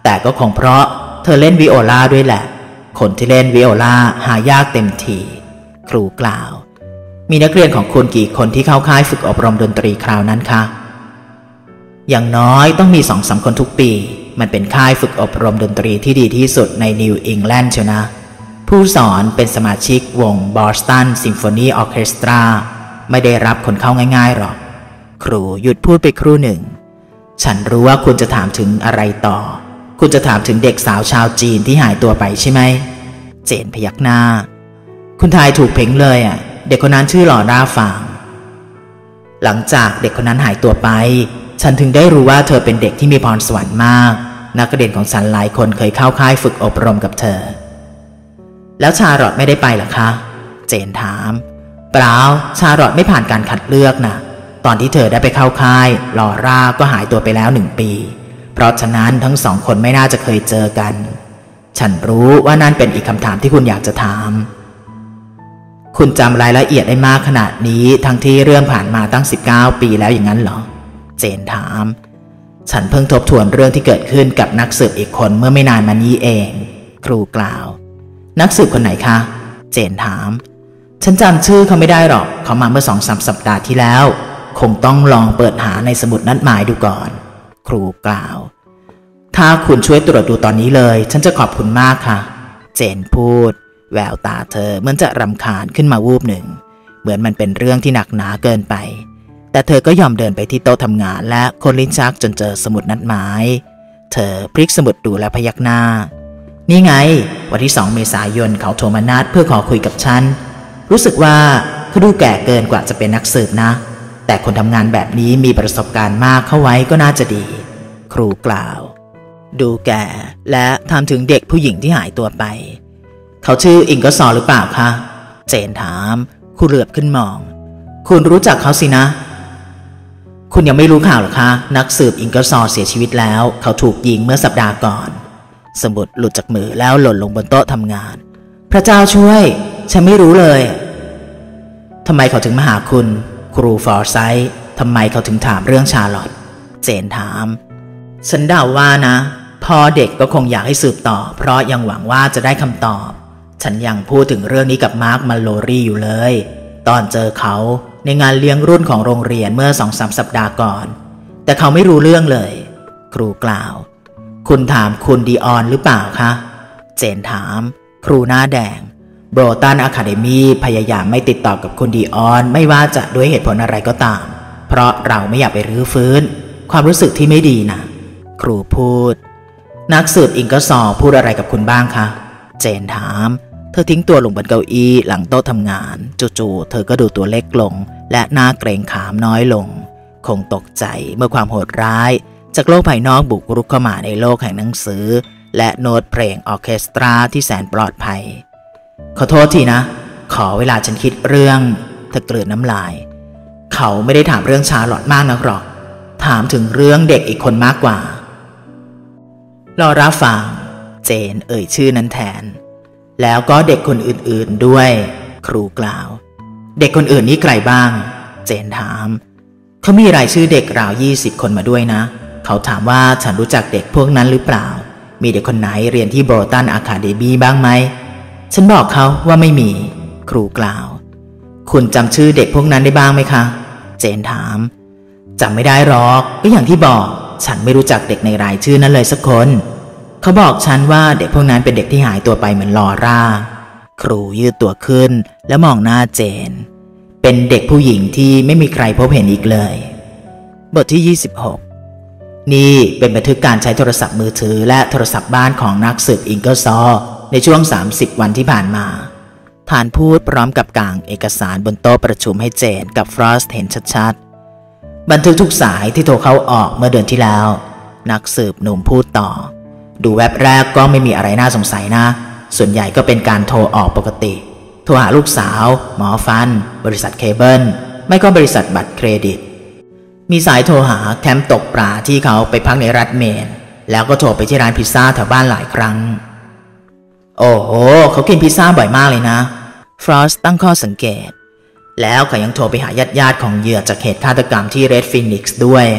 แต่ก็คงเพราะเธอเล่นวิโอลาด้วยแหละคนที่เล่นวิโอลาหายากเต็มทีครูกล่าวมีนักเรียนของคุณกี่คนที่เข้าค่ายฝึกอบรมดนตรีคราวนั้นคะอย่างน้อยต้องมีสองสามคนทุกปีมันเป็นค่ายฝึกอบรมดนตรีที่ดีที่สุดในนิวอิงแลนด์เชียวนะผู้สอนเป็นสมาชิกวงบอสตันซิมโฟนีออร์เคสตราไม่ได้รับคนเข้าง่ายๆหรอกครูหยุดพูดไปครู่หนึ่งฉันรู้ว่าคุณจะถามถึงอะไรต่อคุณจะถามถึงเด็กสาวชาวจีนที่หายตัวไปใช่ไหมเจนพยักหน้าคุณทายถูกเพ่งเลยอ่ะเด็กคนนั้นชื่อหล่อร่าฟางหลังจากเด็กคนนั้นหายตัวไปฉันถึงได้รู้ว่าเธอเป็นเด็กที่มีพรสวรรค์มากนักเรียนของฉันหลายคนเคยเข้าค่ายฝึกอบรมกับเธอแล้วชาร์ลอตไม่ได้ไปหรอคะเจนถามเปล่าชาร์ลอตไม่ผ่านการคัดเลือกนะตอนที่เธอได้ไปเข้าค่ายลอร่าก็หายตัวไปแล้วหนึ่งปีเพราะฉะนั้นทั้งสองคนไม่น่าจะเคยเจอกันฉันรู้ว่านั่นเป็นอีกคำถามที่คุณอยากจะถามคุณจำรายละเอียดได้มากขนาดนี้ทั้งที่เรื่องผ่านมาตั้งสิบเก้าปีแล้วอย่างนั้นเหรอเจนถามฉันเพิ่งทบทวนเรื่องที่เกิดขึ้นกับนักสืบอีกคนเมื่อไม่นานมานี้เองครูกล่าวนักสืบคนไหนคะเจนถามฉันจำชื่อเขาไม่ได้หรอกเขามาเมื่อสองสามสัปดาห์ที่แล้วคงต้องลองเปิดหาในสมุดนัดหมายดูก่อนครูกล่าวถ้าคุณช่วยตรวจดูตอนนี้เลยฉันจะขอบคุณมากค่ะเจนพูดแววตาเธอเหมือนจะรำคาญขึ้นมาวูบหนึ่งเหมือนมันเป็นเรื่องที่หนักหนาเกินไปแต่เธอก็ยอมเดินไปที่โต๊ะทำงานและคนลิ้นชักจนเจอสมุดนัดหมายเธอพลิกสมุดดูและพยักหน้านี่ไงวันที่สองเมษายนเขาโทรมานัดเพื่อขอคุยกับฉันรู้สึกว่าเขาดูแก่เกินกว่าจะเป็นนักสืบนะแต่คนทำงานแบบนี้มีประสบการณ์มากเข้าไว้ก็น่าจะดีครูกล่าวดูแก่และถามถึงเด็กผู้หญิงที่หายตัวไปเขาชื่ออิงก็ซอหรือเปล่าคะเจนถามคุณเหลือบขึ้นมองคุณรู้จักเขาสินะคุณยังไม่รู้ข่าวหรอคะนักสืบอิงก็ซอเสียชีวิตแล้วเขาถูกยิงเมื่อสัปดาห์ก่อนสมุดหลุดจากมือแล้วหล่นลงบนโต๊ะทำงานพระเจ้าช่วยฉันไม่รู้เลยทำไมเขาถึงมาหาคุณครูฟอร์ไซต์ทำไมเขาถึงถามเรื่องชาร์ลอตเจนถามฉันเดาว่านะพ่อเด็กก็คงอยากให้สืบต่อเพราะยังหวังว่าจะได้คำตอบฉันยังพูดถึงเรื่องนี้กับมาร์คมาโลรีอยู่เลยตอนเจอเขาในงานเลี้ยงรุ่นของโรงเรียนเมื่อสองสามสัปดาห์ก่อนแต่เขาไม่รู้เรื่องเลยครูกล่าวคุณถามคุณดีออนหรือเปล่าคะเจนถามครูหน้าแดงโบรตันอะคาเดมีพยายามไม่ติดต่อกับคุณดีออนไม่ว่าจะด้วยเหตุผลอะไรก็ตามเพราะเราไม่อยากไปรื้อฟื้นความรู้สึกที่ไม่ดีนะครูพูดนักสืบอิงก็สอพูดอะไรกับคุณบ้างคะเจนถามเธอทิ้งตัวลงบนเก้าอี้หลังโต๊ะทำงานจู่ๆเธอก็ดูตัวเล็กลงและหน้าเกรงขามน้อยลงคงตกใจเมื่อความโหดร้ายจากโลกภายนอกบุกรุกเข้ามาในโลกแห่งหนังสือและโน้ตเพลงออร์เคสตราที่แสนปลอดภัยขอโทษทีนะขอเวลาฉันคิดเรื่องเธอกลืนน้ำลายเขาไม่ได้ถามเรื่องชาร์ลอตมากนักหรอกถามถึงเรื่องเด็กอีกคนมากกว่าลอร่าฟังเจนเอ่ยชื่อนั้นแทนแล้วก็เด็กคนอื่นๆด้วยครูกล่าวเด็กคนอื่นนี่ใครบ้างเจนถามเขามีรายชื่อเด็กราวยี่สิบคนมาด้วยนะเขาถามว่าฉันรู้จักเด็กพวกนั้นหรือเปล่ามีเด็กคนไหนเรียนที่โบรตันอะคาเดมีบ้างไหมฉันบอกเขาว่าไม่มีครูกล่าวคุณจำชื่อเด็กพวกนั้นได้บ้างไหมคะเจนถามจำไม่ได้หรอกก็อย่างที่บอกฉันไม่รู้จักเด็กในรายชื่อนั้นเลยสักคนเขาบอกฉันว่าเด็กพวกนั้นเป็นเด็กที่หายตัวไปเหมือนลอร่าครูยืดตัวขึ้นและมองหน้าเจนเป็นเด็กผู้หญิงที่ไม่มีใครพบเห็นอีกเลยบทที่ยี่สิบหกนี่เป็นบันทึกการใช้โทรศัพท์มือถือและโทรศัพท์บ้านของนักสืบอิงเกอร์ซอในช่วงสามสิบวันที่ผ่านมาฐานพูดพร้อมกับกางเอกสารบนโต๊ะประชุมให้เจนกับฟรอสต์เห็นชัดๆบันทึกทุกสายที่โทรเข้าออกเมื่อเดือนที่แล้วนักสืบหนุ่มพูดต่อดูแว็บแรกก็ไม่มีอะไรน่าสงสัยนะส่วนใหญ่ก็เป็นการโทรออกปกติโทรหาลูกสาวหมอฟันบริษัทเคเบิลไม่ก็บริษัทบัตรเครดิตมีสายโทรหาแคมป์ตกปลาที่เขาไปพักในรัฐเมนแล้วก็โทรไปที่ร้านพิซซ่าแถวบ้านหลายครั้งโอ้โหเขากินพิซซ่าบ่อยมากเลยนะฟรอสต์ตั้งข้อสังเกตแล้วเขายังโทรไปหาญาติๆของเหยื่อจากเหตุฆาตกรรมที่เรดฟินิกซ์ด้วย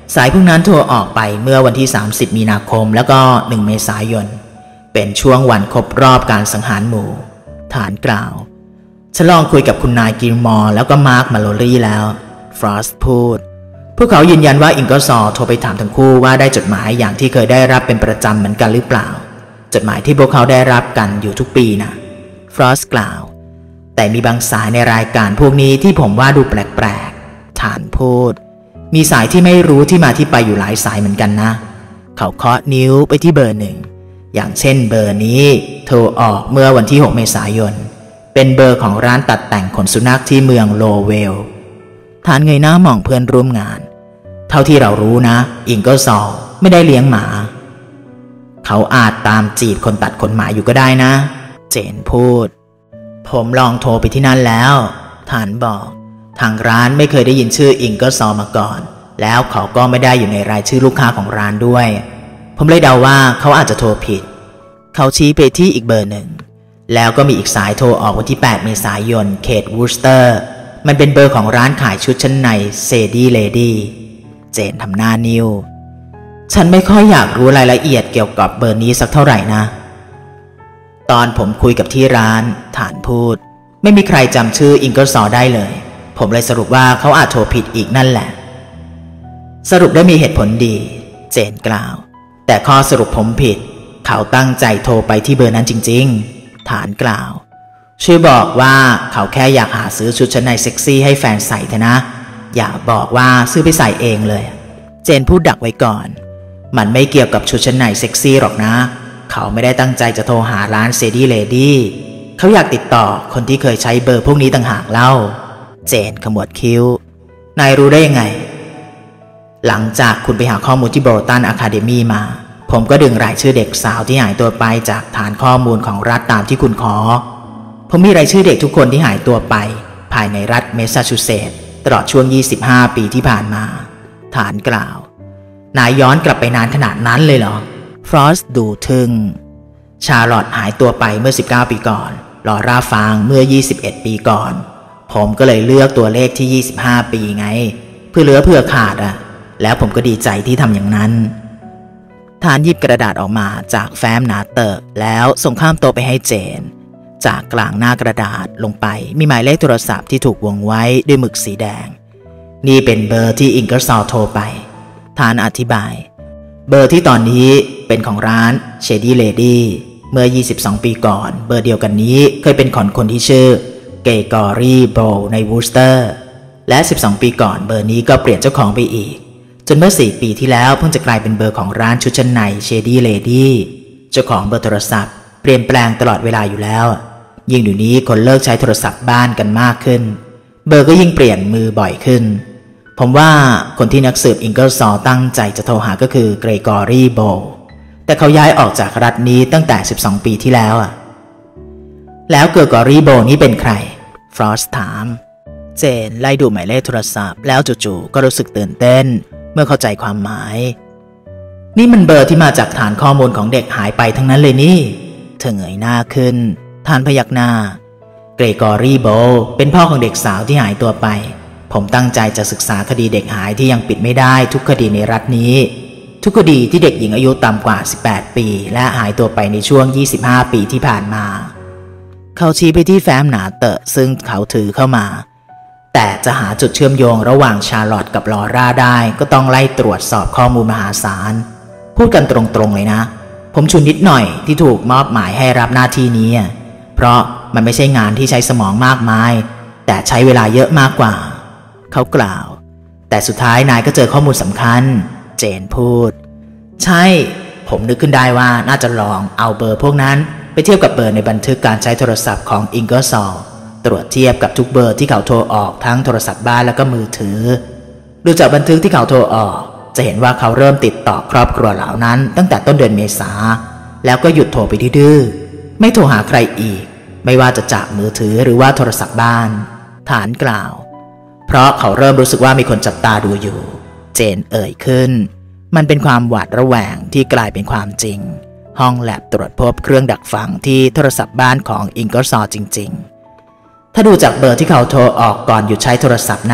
สายพวกนั้นโทรออกไปเมื่อวันที่สามสิบมีนาคมแล้วก็หนึ่งเมษายนเป็นช่วงวันครบรอบการสังหารหมู่ฐานกล่าวฉันลองคุยกับคุณนายกิลมอร์แล้วก็มาร์คมาโลลี่แล้วฟรอสต์พูดพวกเขายืนยันว่าอิงเกิลซอร์โทรไปถามทั้งคู่ว่าได้จดหมายอย่างที่เคยได้รับเป็นประจำเหมือนกันหรือเปล่าจดหมายที่พวกเขาได้รับกันอยู่ทุกปีนะฟรอสต์กล่าวแต่มีบางสายในรายการพวกนี้ที่ผมว่าดูแปลกๆฐานพูดมีสายที่ไม่รู้ที่มาที่ไปอยู่หลายสายเหมือนกันนะเขาเคาะนิ้วไปที่เบอร์หนึ่งอย่างเช่นเบอร์นี้โทรออกเมื่อวันที่หกเมษายนเป็นเบอร์ของร้านตัดแต่งขนสุนัขที่เมืองโลเวลฐานเงยหน้ามองเพื่อนร่วมงานเท่าที่เรารู้นะอิงเกิลซอร์ไม่ได้เลี้ยงหมาเขาอาจตามจีบคนตัดขนหมาอยู่ก็ได้นะเจนพูดผมลองโทรไปที่นั่นแล้วฐานบอกทางร้านไม่เคยได้ยินชื่ออิงเกิลซอร์มาก่อนแล้วเขาก็ไม่ได้อยู่ในรายชื่อลูกค้าของร้านด้วยผมเลยเดาว่าเขาอาจจะโทรผิดเขาชี้ไปที่อีกเบอร์หนึ่งแล้วก็มีอีกสายโทรออกวันที่แปดเมษายนเขตวูสเตอร์มันเป็นเบอร์ของร้านขายชุดชั้นในเซดี้เลดี้เจนทำหน้านิ้วฉันไม่ค่อยอยากรู้รายละเอียดเกี่ยวกับเบอร์นี้สักเท่าไหร่นะตอนผมคุยกับที่ร้านฐานพูดไม่มีใครจำชื่ออิงเกิลซอร์ได้เลยผมเลยสรุปว่าเขาอาจโทรผิดอีกนั่นแหละสรุปได้มีเหตุผลดีเจนกล่าวแต่ข้อสรุปผมผิดเขาตั้งใจโทรไปที่เบอร์นั้นจริงๆฐานกล่าวช่วยบอกว่าเขาแค่อยากหาซื้อชุดชั้นในเซ็กซี่ให้แฟนใส่เถอะนะอย่าบอกว่าซื้อไปใส่เองเลยเจนพูดดักไว้ก่อนมันไม่เกี่ยวกับชุดชั้นในเซ็กซี่หรอกนะเขาไม่ได้ตั้งใจจะโทรหาร้านเซดี้เลดี้เขาอยากติดต่อคนที่เคยใช้เบอร์พวกนี้ต่างหากเล่าเจนขมวดคิ้วนายรู้ได้ยังไงหลังจากคุณไปหาข้อมูลที่โบรตันอะคาเดมี่มาผมก็ดึงรายชื่อเด็กสาวที่หายตัวไปจากฐานข้อมูลของรัฐตามที่คุณขอผมมีรายชื่อเด็กทุกคนที่หายตัวไปภายในรัฐเมสซาชูเซตส์ตลอดช่วงยี่สิบห้าปีที่ผ่านมาฐานกล่าวนายย้อนกลับไปนานขนาดนั้นเลยเหรอฟรอสต์ดูทึ่งชาร์ลอตหายตัวไปเมื่อสิบเก้าปีก่อนลอร่าฟางเมื่อยี่สิบเอ็ดปีก่อนผมก็เลยเลือกตัวเลขที่ยี่สิบห้าปีไงเพื่อเหลือเพื่อขาดอ่ะแล้วผมก็ดีใจที่ทำอย่างนั้นฐานหยิบกระดาษออกมาจากแฟ้มหนาเตอะแล้วส่งข้ามโต๊ะไปให้เจนจากกลางหน้ากระดาษลงไปมีหมายเลขโทรศัพท์ที่ถูกวงไว้ด้วยหมึกสีแดงนี่เป็นเบอร์ที่อิงเกิลซอร์โทรไปฐานอธิบายเบอร์ที่ตอนนี้เป็นของร้านเชดี้เลดี้เมื่อยี่สิบสองปีก่อนเบอร์เดียวกันนี้เคยเป็นของคนที่ชื่อเกกอรี่โบรในวูสเตอร์และสิบสองปีก่อนเบอร์นี้ก็เปลี่ยนเจ้าของไปอีกจนเมื่อสี่ปีที่แล้วเพิ่งจะกลายเป็นเบอร์ของร้านชุดชั้นในเชดี้เลดี้เจ้าของเบอร์โทรศัพท์เปลี่ยนแปลงตลอดเวลาอยู่แล้วยิ่งเดี๋ยวนี้คนเลิกใช้โทรศัพท์บ้านกันมากขึ้นเบอร์ก็ยิ่งเปลี่ยนมือบ่อยขึ้นผมว่าคนที่นักสืบอิงเกิลซอร์ตั้งใจจะโทรหาก็คือเกรกอรี่โบว์แต่เขาย้ายออกจากรัฐนี้ตั้งแต่สิบสองปีที่แล้วอ่ะแล้วเกรกอรี่โบว์นี้เป็นใครฟรอสต์ถามเจนไล่ดูหมายเลขโทรศัพท์แล้วจู่ๆก็รู้สึกตื่นเต้นเมื่อเข้าใจความหมายนี่มันเบอร์ที่มาจากฐานข้อมูลของเด็กหายไปทั้งนั้นเลยนี่เธอเงยหน้าขึ้นฐานพยักหน้าเกรกอรี่โบว์เป็นพ่อของเด็กสาวที่หายตัวไปผมตั้งใจจะศึกษาคดีเด็กหายที่ยังปิดไม่ได้ทุกคดีในรัฐนี้ทุกคดีที่เด็กหญิงอายุต่ำกว่าสิบแปดปีและหายตัวไปในช่วงยี่สิบห้าปีที่ผ่านมาเขาชี้ไปที่แฟ้มหนาเตอะซึ่งเขาถือเข้ามาแต่จะหาจุดเชื่อมโยงระหว่างชาร์ลอตกับลอร่าได้ก็ต้องไล่ตรวจสอบข้อมูลมหาศาลพูดกันตรงๆเลยนะผมชุนนิดหน่อยที่ถูกมอบหมายให้รับหน้าที่นี้เพราะมันไม่ใช่งานที่ใช้สมองมากมายแต่ใช้เวลาเยอะมากกว่าเขากล่าวแต่สุดท้ายนายก็เจอข้อมูลสำคัญเจนพูดใช่ผมนึกขึ้นได้ว่าน่าจะลองเอาเบอร์พวกนั้นไปเทียบกับเบอร์ในบันทึกการใช้โทรศัพท์ของอิงเกิลซอร์ตรวจเทียบกับทุกเบอร์ที่เขาโทรออกทั้งโทรศัพท์บ้านและก็มือถือดูจากบันทึกที่เขาโทรออกจะเห็นว่าเขาเริ่มติดต่อครอบครัวเหล่านั้นตั้งแต่ต้นเดือนเมษาแล้วก็หยุดโทรไปดื้อๆไม่โทรหาใครอีกไม่ว่าจะจากมือถือหรือว่าโทรศัพท์บ้านฐานกล่าวเพราะเขาเริ่มรู้สึกว่ามีคนจับตาดูอยู่เจนเอ่ยขึ้นมันเป็นความหวาดระแวงที่กลายเป็นความจริงห้องแลบตรวจพบเครื่องดักฟังที่โทรศัพท์บ้านของอิงเกิลซอร์จริงๆถ้าดูจากเบอร์ที่เขาโทรออกก่อนหยุดใช้โทรศัพท์นะ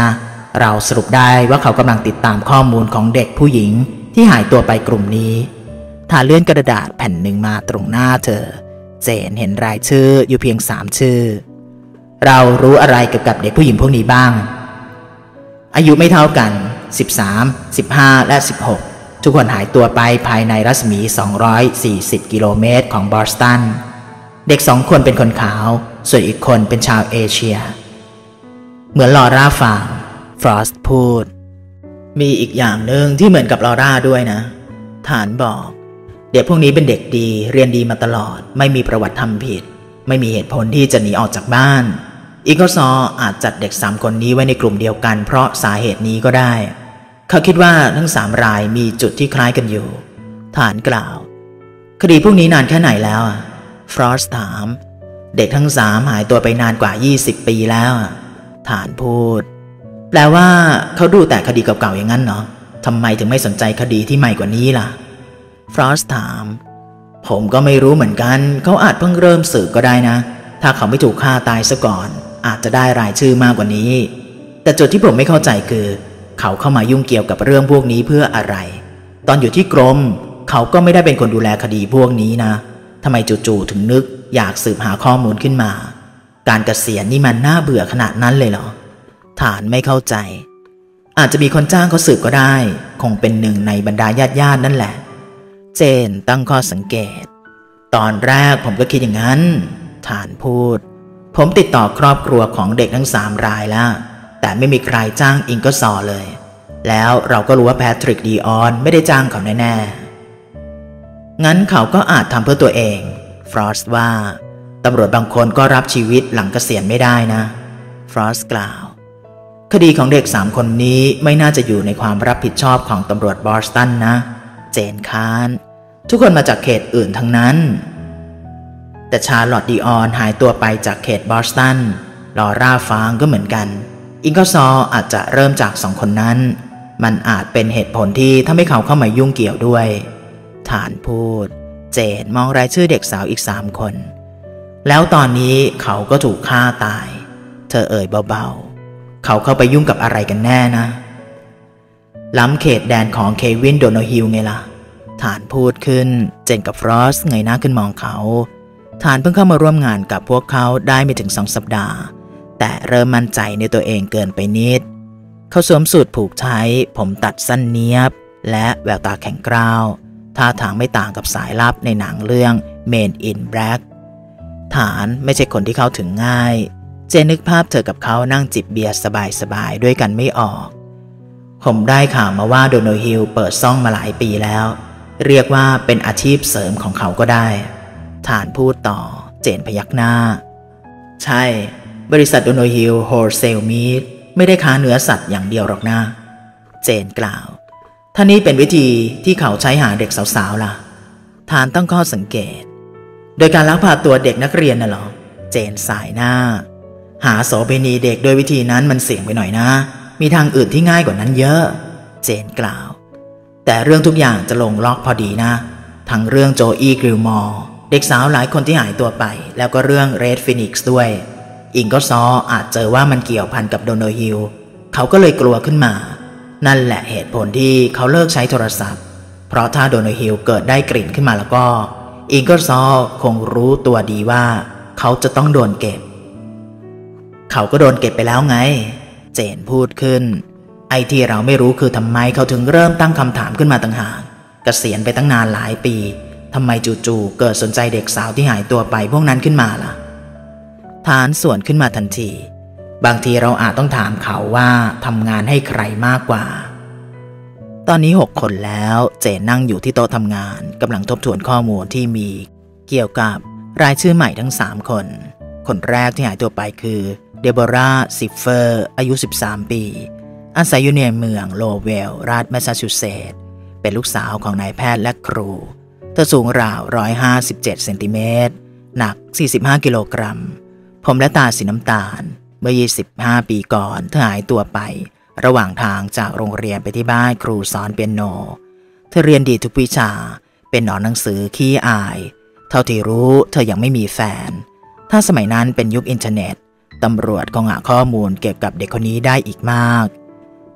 เราสรุปได้ว่าเขากำลังติดตามข้อมูลของเด็กผู้หญิงที่หายตัวไปกลุ่มนี้ทาเลื่อนกระดาษแผ่นหนึ่งมาตรงหน้าเธอเจนเห็นรายชื่ออยู่เพียงสามชื่อเรารู้อะไรเกี่ยวกับเด็กผู้หญิงพวกนี้บ้างอายุไม่เท่ากันสิบสาม สิบห้าและสิบหกทุกคนหายตัวไปภายในรัศมีสองร้อยสี่สิบกิโลเมตรของบอสตันเด็กสองคนเป็นคนขาวส่วนอีกคนเป็นชาวเอเชียเหมือนลอร่าฟังฟรอสต์พูดมีอีกอย่างหนึ่งที่เหมือนกับลอร่าด้วยนะฐานบอกเด็กพวกนี้เป็นเด็กดีเรียนดีมาตลอดไม่มีประวัติทำผิดไม่มีเหตุผลที่จะหนีออกจากบ้านอีกซออาจจัดเด็กสามคนนี้ไว้ในกลุ่มเดียวกันเพราะสาเหตุนี้ก็ได้เขาคิดว่าทั้งสามรายมีจุดที่คล้ายกันอยู่ฐานกล่าวคดีพวกนี้นานแค่ไหนแล้วฟรอสถามเด็กทั้งสามหายตัวไปนานกว่ายี่สิบปีแล้วฐานพูดแปลว่าเขาดูแต่คดีเก่าๆอย่างนั้นเนาะทำไมถึงไม่สนใจคดีที่ใหม่กว่านี้ล่ะฟรอสถามผมก็ไม่รู้เหมือนกันเขาอาจเพิ่งเริ่มสืบก็ได้นะถ้าเขาไม่ถูกฆ่าตายซะก่อนอาจจะได้รายชื่อมากกว่านี้แต่จุดที่ผมไม่เข้าใจคือเขาเข้ามายุ่งเกี่ยวกับเรื่องพวกนี้เพื่ออะไรตอนอยู่ที่กรมเขาก็ไม่ได้เป็นคนดูแลคดีพวกนี้นะทำไมจู่ๆถึงนึกอยากสืบหาข้อมูลขึ้นมาการเกษียณนี่มันน่าเบื่อขนาดนั้นเลยเหรอฐานไม่เข้าใจอาจจะมีคนจ้างเขาสืบก็ได้คงเป็นหนึ่งในบรรดาญาติๆนั่นแหละเจนตั้งข้อสังเกตตอนแรกผมก็คิดอย่างนั้นฐานพูดผมติดต่อครอบครัวของเด็กทั้งสามรายแล้วแต่ไม่มีใครจ้างอิงก็ซอเลยแล้วเราก็รู้ว่าแพทริกดีออนไม่ได้จ้างเขาแน่ๆงั้นเขาก็อาจทำเพื่อตัวเองฟรอสต์ว่าตำรวจบางคนก็รับชีวิตหลังเกษียณไม่ได้นะฟรอสต์กล่าวคดีของเด็กสามคนนี้ไม่น่าจะอยู่ในความรับผิดชอบของตำรวจบอสตันนะเจนค้านทุกคนมาจากเขตอื่นทั้งนั้นแต่ชาร์ลอตต์ดีออนหายตัวไปจากเขตบอสตันลอร่าฟางก็เหมือนกันอิงก็ซออาจจะเริ่มจากสองคนนั้นมันอาจเป็นเหตุผลที่ทำให้เขาเข้ามายุ่งเกี่ยวด้วยฐานพูดเจนมองรายชื่อเด็กสาวอีกสามคนแล้วตอนนี้เขาก็ถูกฆ่าตายเธอเอ่ยเบาๆเขาเข้าไปยุ่งกับอะไรกันแน่นะล้ำเขตแดนของเควินโดโนฮิลไงล่ะฐานพูดขึ้นเจนกับฟรอสเงยหน้าขึ้นมองเขาฐานเพิ่งเข้ามาร่วมงานกับพวกเขาได้ไม่ถึงสองสัปดาห์แต่เริ่มมั่นใจในตัวเองเกินไปนิดเขาสวมสูทผูกไทผมตัดสั้นเนียบและแววตาแข็งกร้าวท่าทางไม่ต่างกับสายลับในหนังเรื่อง Men in Black ฐานไม่ใช่คนที่เข้าถึงง่ายเจนนึกภาพเธอกับเขานั่งจิบเบียร์สบายๆด้วยกันไม่ออกผมได้ข่าวมาว่าโดโนฮิลเปิดซ่องมาหลายปีแล้วเรียกว่าเป็นอาชีพเสริมของเขาก็ได้ฐานพูดต่อเจนพยักหน้าใช่บริษัทโดโนฮิลโฮลเซลมีดไม่ได้ค้าเนื้อสัตว์อย่างเดียวหรอกนะเจนกล่าวท่านี้เป็นวิธีที่เขาใช้หาเด็กสาวๆล่ะฐานตั้งข้อสังเกตโดยการลักพาตัวเด็กนักเรียนน่ะเหรอเจนสายหน้าหาโสเภณีเด็กโดยวิธีนั้นมันเสี่ยงไปหน่อยนะมีทางอื่นที่ง่ายกว่านั้นเยอะเจนกล่าวแต่เรื่องทุกอย่างจะลงล็อกพอดีนะทั้งเรื่องโจอี้กริลมอร์เด็กสาวหลายคนที่หายตัวไปแล้วก็เรื่องเรดฟินิกซ์ด้วยอิงก็ซออาจเจอว่ามันเกี่ยวพันกับโดโนฮิลเขาก็เลยกลัวขึ้นมานั่นแหละเหตุผลที่เขาเลิกใช้โทรศัพท์เพราะถ้าโดโนฮิลเกิดได้กลิ่นขึ้นมาแล้วก็อิงก็ซอคงรู้ตัวดีว่าเขาจะต้องโดนเก็บเขาก็โดนเก็บไปแล้วไงเจนพูดขึ้นไอ้ที่เราไม่รู้คือทำไมเขาถึงเริ่มตั้งคำถามขึ้นมาต่างหากเกษียณไปตั้งนานหลายปีทำไมจู่ๆเกิดสนใจเด็กสาวที่หายตัวไปพวกนั้นขึ้นมาล่ะฐานส่วนขึ้นมาทันทีบางทีเราอาจต้องถามเขาว่าทำงานให้ใครมากกว่าตอนนี้หกคนแล้วเจนนั่งอยู่ที่โต๊ะทำงานกำลังทบทวนข้อมูลที่มีเกี่ยวกับรายชื่อใหม่ทั้งสามคนคนแรกที่หายตัวไปคือเดโบราซิฟเฟอร์อายุสิบสามปีอาศัยอยู่ในเมืองโลเวลรัฐแมสซาชูเซตส์เป็นลูกสาวของนายแพทย์และครูเธอสูงราวหนึ่งร้อยห้าสิบเจ็ดเซนติเมตรหนักสี่สิบห้ากิโลกรัมผมและตาสีน้ำตาลเมื่อยี่สิบห้าปีก่อนเธอหายตัวไประหว่างทางจากโรงเรียนไปที่บ้านครูสอนเปียโนเธอเรียนดีทุกวิชาเป็นหนอนหนังสือขี้อายเท่าที่รู้เธอยังไม่มีแฟนถ้าสมัยนั้นเป็นยุคอินเทอร์เน็ตตำรวจคงหาข้อมูลเกี่ยวกับเด็กคนนี้ได้อีกมาก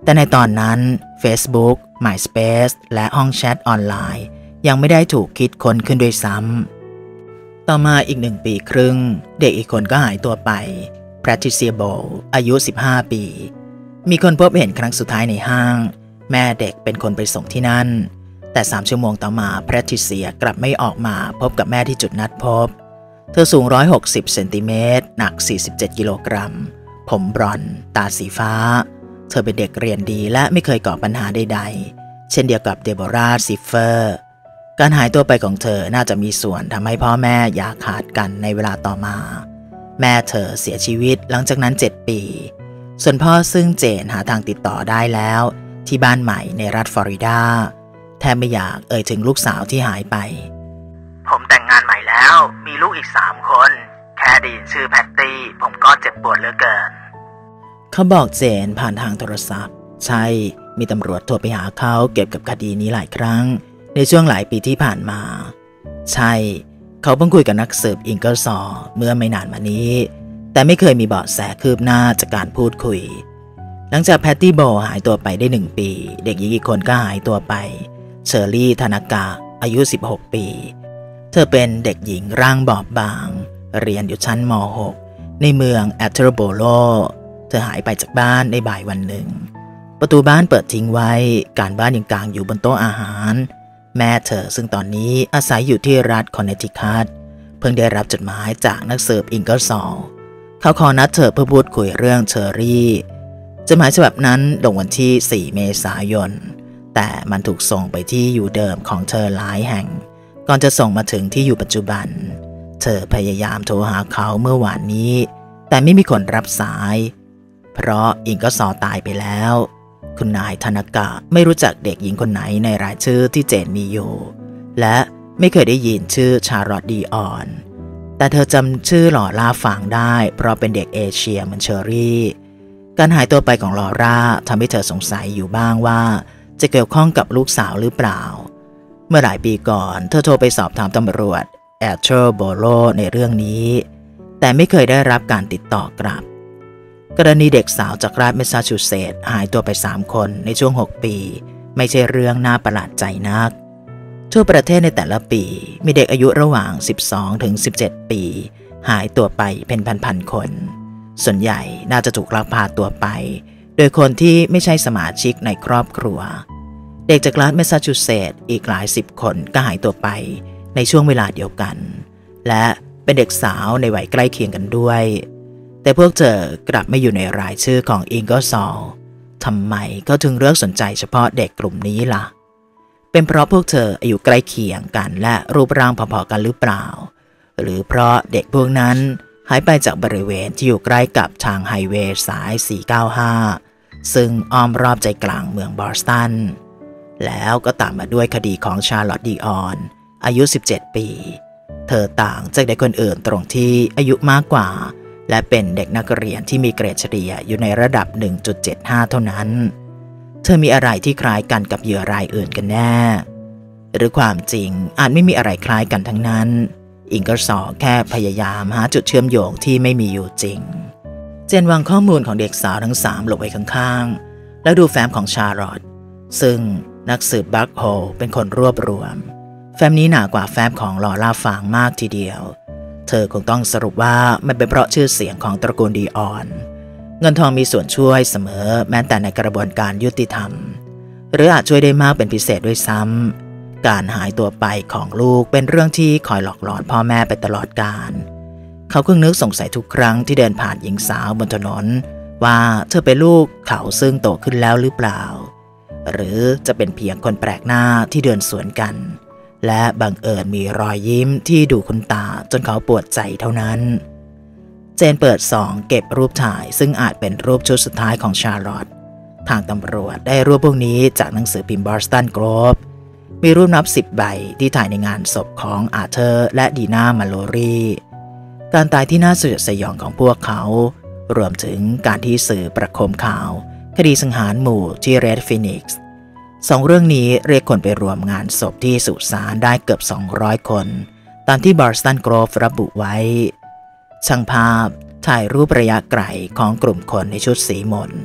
แต่ในตอนนั้น Facebook MySpace และห้องแชทออนไลน์ยังไม่ได้ถูกคิดค้นขึ้นด้วยซ้ำต่อมาอีกหนึ่งปีครึ่งเด็กอีกคนก็หายตัวไป Patricia Ball อายุสิบห้าปีมีคนพบเห็นครั้งสุดท้ายในห้างแม่เด็กเป็นคนไปส่งที่นั่นแต่สามชั่วโมงต่อมาแพทริเซียกลับไม่ออกมาพบกับแม่ที่จุดนัดพบเธอสูงหนึ่งร้อยหกสิบเซนติเมตรหนักสี่สิบเจ็ดกิโลกรัมผมบรอนด์ตาสีฟ้าเธอเป็นเด็กเรียนดีและไม่เคยก่อปัญหาใดๆเช่นเดียวกับเดโบราห์ซิฟเฟอร์การหายตัวไปของเธอน่าจะมีส่วนทำให้พ่อแม่อย่าขาดกันในเวลาต่อมาแม่เธอเสียชีวิตหลังจากนั้นเจ็ดปีส่วนพ่อซึ่งเจนหาทางติดต่อได้แล้วที่บ้านใหม่ในรัฐฟลอริดาแทบไม่อยากเอ่ยถึงลูกสาวที่หายไปผมแต่งงานใหม่แล้วมีลูกอีกสามคนแค่ได้ยินชื่อแพตตี้ผมก็เจ็บปวดเหลือเกินเขาบอกเจนผ่านทางโทรศัพท์ใช่มีตำรวจโทรไปหาเขาเกี่ยวกับคดีนี้หลายครั้งในช่วงหลายปีที่ผ่านมาใช่เขาเพิ่งคุยกับนักสืบอิงเกิลซอว์เมื่อไม่นานมานี้แต่ไม่เคยมีเบาะแสคืบหน้าจากการพูดคุยหลังจากแพตตี้โบหายตัวไปได้หนึ่งปีเด็กหญิงอีกคนก็หายตัวไปเชอร์รี่ธนากะอายุสิบหกปีเธอเป็นเด็กหญิงร่างบอบบางเรียนอยู่ชั้นม หก ในเมืองแอตเทอร์โบโลเธอหายไปจากบ้านในบ่ายวันหนึ่งประตูบ้านเปิดทิ้งไว้การบ้านยังกางอยู่บนโต๊ะอาหารแม่เธอซึ่งตอนนี้อาศัยอยู่ที่รัฐคอนเนตทิคัตเพิ่งได้รับจดหมายจากนักสืบอิงเกิลซอว์เขาขอนัดเธอเพื่อพูดคุยเรื่องเชอร์รี่จดหมายฉบับนั้นลงวันที่สี่เมษายนแต่มันถูกส่งไปที่อยู่เดิมของเธอหลายแห่งก่อนจะส่งมาถึงที่อยู่ปัจจุบันเธอพยายามโทรหาเขาเมื่อวานนี้แต่ไม่มีคนรับสายเพราะอิงก็ซอตายไปแล้วคุณนายธนากะไม่รู้จักเด็กหญิงคนไหนในรายชื่อที่เจนมีอยู่และไม่เคยได้ยินชื่อชาร์ลอตดีออนแต่เธอจำชื่อลอร่าฟางได้เพราะเป็นเด็กเอเชียเหมือนเชอรี่การหายตัวไปของลอร่าทำให้เธอสงสัยอยู่บ้างว่าจะเกี่ยวข้องกับลูกสาวหรือเปล่าเมื่อหลายปีก่อนเธอโทรไปสอบถามตำรวจแอตเทอร์โบโลในเรื่องนี้แต่ไม่เคยได้รับการติดต่อกลับกรณีเด็กสาวจากรัฐแมสซาชูเซตส์หายตัวไปสามคนในช่วงหกปีไม่ใช่เรื่องน่าประหลาดใจนักทั่วประเทศในแต่ละปีมีเด็กอายุระหว่างสิบสองถึงสิบเจ็ดปีหายตัวไปเป็นพันๆคนส่วนใหญ่น่าจะถูกลักพาตัวไปโดยคนที่ไม่ใช่สมาชิกในครอบครัวเด็กจากรัฐแมสซาชูเซตส์อีกหลายสิบคนก็หายตัวไปในช่วงเวลาเดียวกันและเป็นเด็กสาวในวัยใกล้เคียงกันด้วยแต่พวกเธอกลับไม่อยู่ในรายชื่อของอิงเกิลซอว์ทำไมเขาถึงเลือกสนใจเฉพาะเด็กกลุ่มนี้ล่ะเป็นเพราะพวกเธออายุใกล้เคียงกันและรูปร่างพอๆกันหรือเปล่าหรือเพราะเด็กพวกนั้นหายไปจากบริเวณที่อยู่ใกล้กับทางไฮเวย์สายสี่เก้าห้าซึ่งอ้อมรอบใจกลางเมืองบอสตันแล้วก็ตามมาด้วยคดีของชาร์ลอตดีออนอายุสิบเจ็ดปีเธอต่างจากเด็กคนอื่นตรงที่อายุมากกว่าและเป็นเด็กนักเรียนที่มีเกรดเฉลี่ยอยู่ในระดับ หนึ่งจุดเจ็ดห้า เท่านั้นเธอมีอะไรที่คล้ายกันกับเหยื่อรายอื่นกันแน่หรือความจริงอาจไม่มีอะไรคล้ายกันทั้งนั้นอิงเกิลซอว์แค่พยายามหาจุดเชื่อมโยงที่ไม่มีอยู่จริงเจนวางข้อมูลของเด็กสาวทั้งสามลงไว้ข้างๆแล้วดูแฟ้มของชาร์ลอตซึ่งนักสืบบัคโฮเป็นคนรวบรวมแฟ้มนี้หนากว่าแฟ้มของลอร่าฟางมากทีเดียวเธอคงต้องสรุปว่ามันเป็นเพราะชื่อเสียงของตระกูลดีออนเงินทองมีส่วนช่วยเสมอแม้แต่ในกระบวนการยุติธรรมหรืออาจช่วยได้มากเป็นพิเศษด้วยซ้ำการหายตัวไปของลูกเป็นเรื่องที่คอยหลอกหลอนพ่อแม่ไปตลอดกาลเขาเพิ่งนึกสงสัยทุกครั้งที่เดินผ่านหญิงสาวบนถนนว่าเธอเป็นลูกเขาซึ่งโตขึ้นแล้วหรือเปล่าหรือจะเป็นเพียงคนแปลกหน้าที่เดินสวนกันและบังเอิญมีรอยยิ้มที่ดูคุ้นตาจนเขาปวดใจเท่านั้นเจนเปิดซองเก็บรูปถ่ายซึ่งอาจเป็นรูปชุดสุดท้ายของชาร์ลอตทางตำรวจได้รูปพวกนี้จากหนังสือพิมพ์บอสตันโกลบมีรูปนับสิบใบที่ถ่ายในงานศพของอาร์เธอร์และดีน่ามาโลรีการตายที่น่าสยดสยองของพวกเขารวมถึงการที่สื่อประโคมข่าวคดีสังหารหมู่ที่เรดฟินิกซ์สองเรื่องนี้เรียกคนไปรวมงานศพที่สุสานได้เกือบสองร้อยคนตามที่บอสตันโกลบระบุไว้ช่างภาพถ่ายรูประยะไกลของกลุ่มคนในชุดสีมน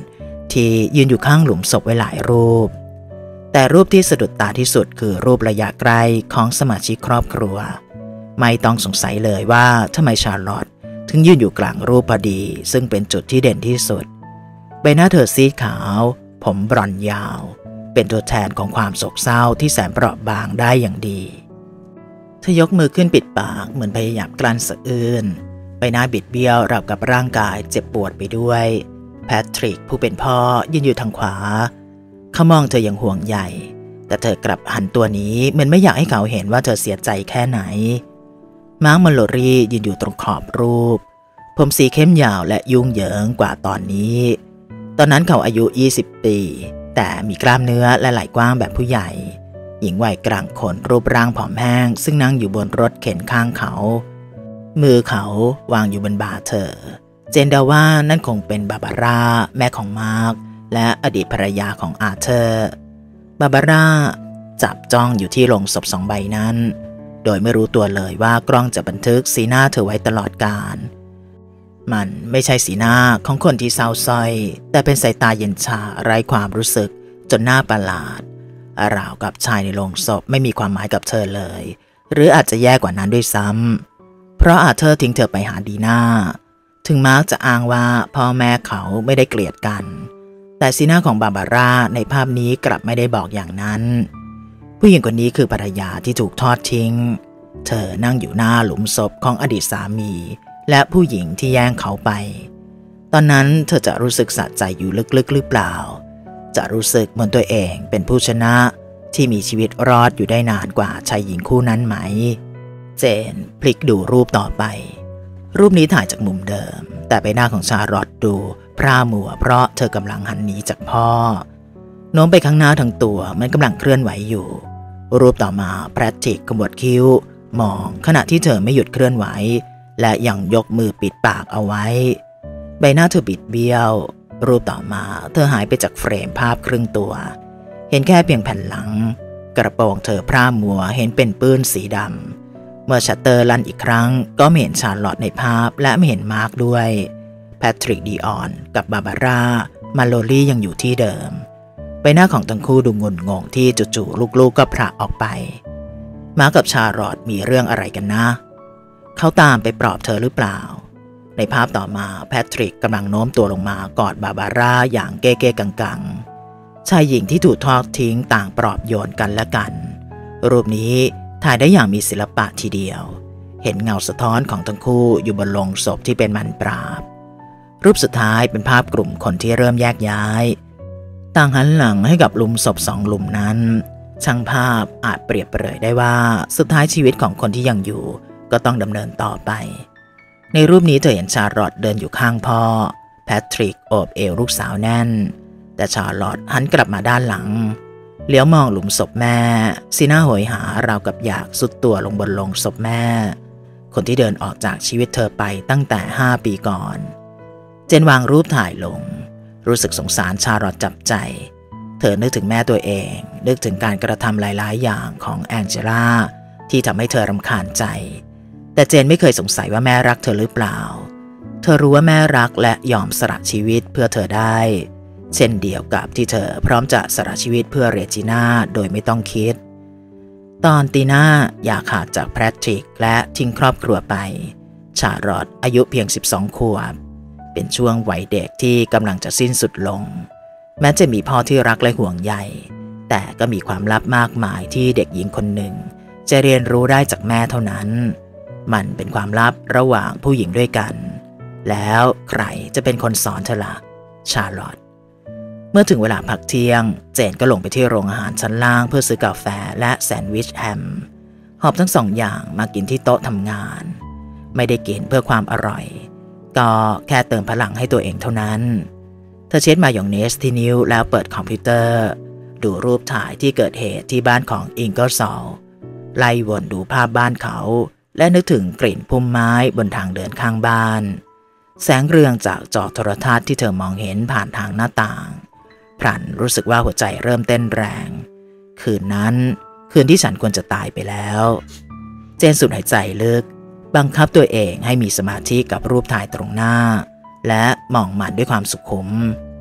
ที่ยืนอยู่ข้างหลุมศพไว้หลายรูปแต่รูปที่สะดุดตาที่สุดคือรูประยะใกล้ของสมาชิกครอบครัวไม่ต้องสงสัยเลยว่าทำไมชาร์ลอตถึงยืนอยู่กลางรูปพอดีซึ่งเป็นจุดที่เด่นที่สุดใบหน้าเธอซีดขาวผมบรอนซ์ยาวเป็นตัวแทนของความโศกเศร้าที่แสนเปราะบางได้อย่างดีเธอยกมือขึ้นปิดปากเหมือนพยายามกลั้นสะอื้นใบหน้าบิดเบี้ยวราวกับร่างกายเจ็บปวดไปด้วยแพทริกผู้เป็นพ่อยืนอยู่ทางขวาเขามองเธออย่างห่วงใยแต่เธอกลับหันตัวนี้เหมือนไม่อยากให้เขาเห็นว่าเธอเสียใจแค่ไหนมาร์คมอลโลรียืนอยู่ตรงขอบรูปผมสีเข้มยาวและยุ่งเหยิงกว่าตอนนี้ตอนนั้นเขาอายุยี่สิบปีแต่มีกล้ามเนื้อและไหล่กว้างแบบผู้ใหญ่หญิงวัยกลางคนรูปร่างผอมแห้งซึ่งนั่งอยู่บนรถเข็นข้างเขามือเขาวางอยู่บนบ่าเธอเจนเดาว่านั่นคงเป็นบาบาร่าแม่ของมาร์คและอดีตภรรยาของอาร์เธอร์บาบาร่าจับจ้องอยู่ที่โลงศพสองใบนั้นโดยไม่รู้ตัวเลยว่ากล้องจะบันทึกสีหน้าเธอไว้ตลอดกาลมันไม่ใช่สีหน้าของคนที่เศร้าส้อยแต่เป็นสายตาเย็นชาไร้ความรู้สึกจนหน้าประหลาดราวกับชายในโลงศพไม่มีความหมายกับเธอเลยหรืออาจจะแย่กว่านั้นด้วยซ้ำเพราะอาร์เธอร์ทิ้งเธอไปหาดีน่าถึงมาร์คจะอ้างว่าพ่อแม่เขาไม่ได้เกลียดกันแต่สีหน้าของบาบาร่าในภาพนี้กลับไม่ได้บอกอย่างนั้นผู้หญิงคนนี้คือภรรยาที่ถูกทอดทิ้งเธอนั่งอยู่หน้าหลุมศพของอดีตสามีและผู้หญิงที่แย่งเขาไปตอนนั้นเธอจะรู้สึกสะใจอยู่ลึกๆหรือเปล่าจะรู้สึกเหมือนตัวเองเป็นผู้ชนะที่มีชีวิตรอดอยู่ได้นานกว่าชายหญิงคู่นั้นไหมเจนพลิกดูรูปต่อไปรูปนี้ถ่ายจากมุมเดิมแต่ใบหน้าของชาร์ลอตดูพร่ามัวเพราะเธอกำลังหันหนีจากพ่อโน้มไปข้างหน้าทั้งตัวมันกำลังเคลื่อนไหวอยู่รูปต่อมาแพทริกขมวดคิ้วมองขณะที่เธอไม่หยุดเคลื่อนไหวและยังยกมือปิดปากเอาไว้ใบหน้าเธอบิดเบี้ยวรูปต่อมาเธอหายไปจากเฟรมภาพครึ่งตัวเห็นแค่เพียงแผ่นหลังกระโปรงเธอพร่ามัวเห็นเป็นปื้นสีดำเมื่อชัตเตอร์ลั่นอีกครั้งก็ไม่เห็นชาร์ลอตในภาพและไม่เห็นมาร์คด้วยแพทริกดีออนกับบาบาร่ามาโลลี่ยังอยู่ที่เดิมใบหน้าของทั้งคู่ดูงุนงงที่จู่ๆลูกๆก็พระออกไปมาร์คกับชาร์ลอตมีเรื่องอะไรกันนะเขาตามไปปลอบเธอหรือเปล่าในภาพต่อมาแพทริกกำลังโน้มตัวลงมากอดบาบาร่าอย่างเก้ๆกังๆชายหญิงที่ถูกทอดทิ้งต่างปลอบโยนกันและกันรูปนี้ถ่ายได้อย่างมีศิลปะทีเดียวเห็นเงาสะท้อนของทั้งคู่อยู่บนโลงศพที่เป็นมันปราบรูปสุดท้ายเป็นภาพกลุ่มคนที่เริ่มแยกย้ายต่างหันหลังให้กับหลุมศพสองหลุมนั้นช่างภาพอาจเปรียบเปรยได้ว่าสุดท้ายชีวิตของคนที่ยังอยู่ก็ต้องดำเนินต่อไปในรูปนี้เธอเห็นชาร์ลอตเดินอยู่ข้างพ่อแพทริกโอบเอวลูกสาวแน่นแต่ชาร์ลอตหันกลับมาด้านหลังเลี้ยวมองหลุมศพแม่สีหน้าโหยหาราวกับอยากสุดตัวลงบนโลงศพแม่คนที่เดินออกจากชีวิตเธอไปตั้งแต่ห้าปีก่อนเจนวางรูปถ่ายลงรู้สึกสงสารชาร์ลอตจับใจเธอนึกถึงแม่ตัวเองนึกถึงการกระทำหลายๆอย่างของแองเจล่าที่ทำให้เธอรำคาญใจแต่เจนไม่เคยสงสัยว่าแม่รักเธอหรือเปล่าเธอรู้ว่าแม่รักและยอมสละชีวิตเพื่อเธอได้เช่นเดียวกับที่เธอพร้อมจะสละชีวิตเพื่อเรจิน่าโดยไม่ต้องคิดตอนตีน่าอยากขาดจากแพทริกและทิ้งครอบครัวไปชาร์ลอตอายุเพียงสิบสองขวบเป็นช่วงวัยเด็กที่กำลังจะสิ้นสุดลงแม้จะมีพ่อที่รักและห่วงใยแต่ก็มีความลับมากมายที่เด็กหญิงคนหนึ่งจะเรียนรู้ได้จากแม่เท่านั้นมันเป็นความลับระหว่างผู้หญิงด้วยกันแล้วใครจะเป็นคนสอนเธอล่ะชาร์ลอตเมื่อถึงเวลาพักเที่ยงเจนก็ลงไปที่โรงอาหารชั้นล่างเพื่อซื้อกาแฟและแซนด์วิชแฮมหอบทั้งสองอย่างมากินที่โต๊ะทำงานไม่ได้กินเพื่อความอร่อยก็แค่เติมพลังให้ตัวเองเท่านั้นเธอเช็ดมายองเนสที่นิ้วแล้วเปิดคอมพิวเตอร์ดูรูปถ่ายที่เกิดเหตุที่บ้านของอิงเกิลซอลไล่วนดูภาพบ้านเขาและนึกถึงกลิ่นพุ่มไม้บนทางเดินข้างบ้านแสงเรืองจากจอโทรทัศน์ที่เธอมองเห็นผ่านทางหน้าต่างพลันรู้สึกว่าหัวใจเริ่มเต้นแรงคืนนั้นคืนที่ฉันควรจะตายไปแล้วเจนสูดหายใจลึกบังคับตัวเองให้มีสมาธิกับรูปถ่ายตรงหน้าและมองมันด้วยความสุขุมเธ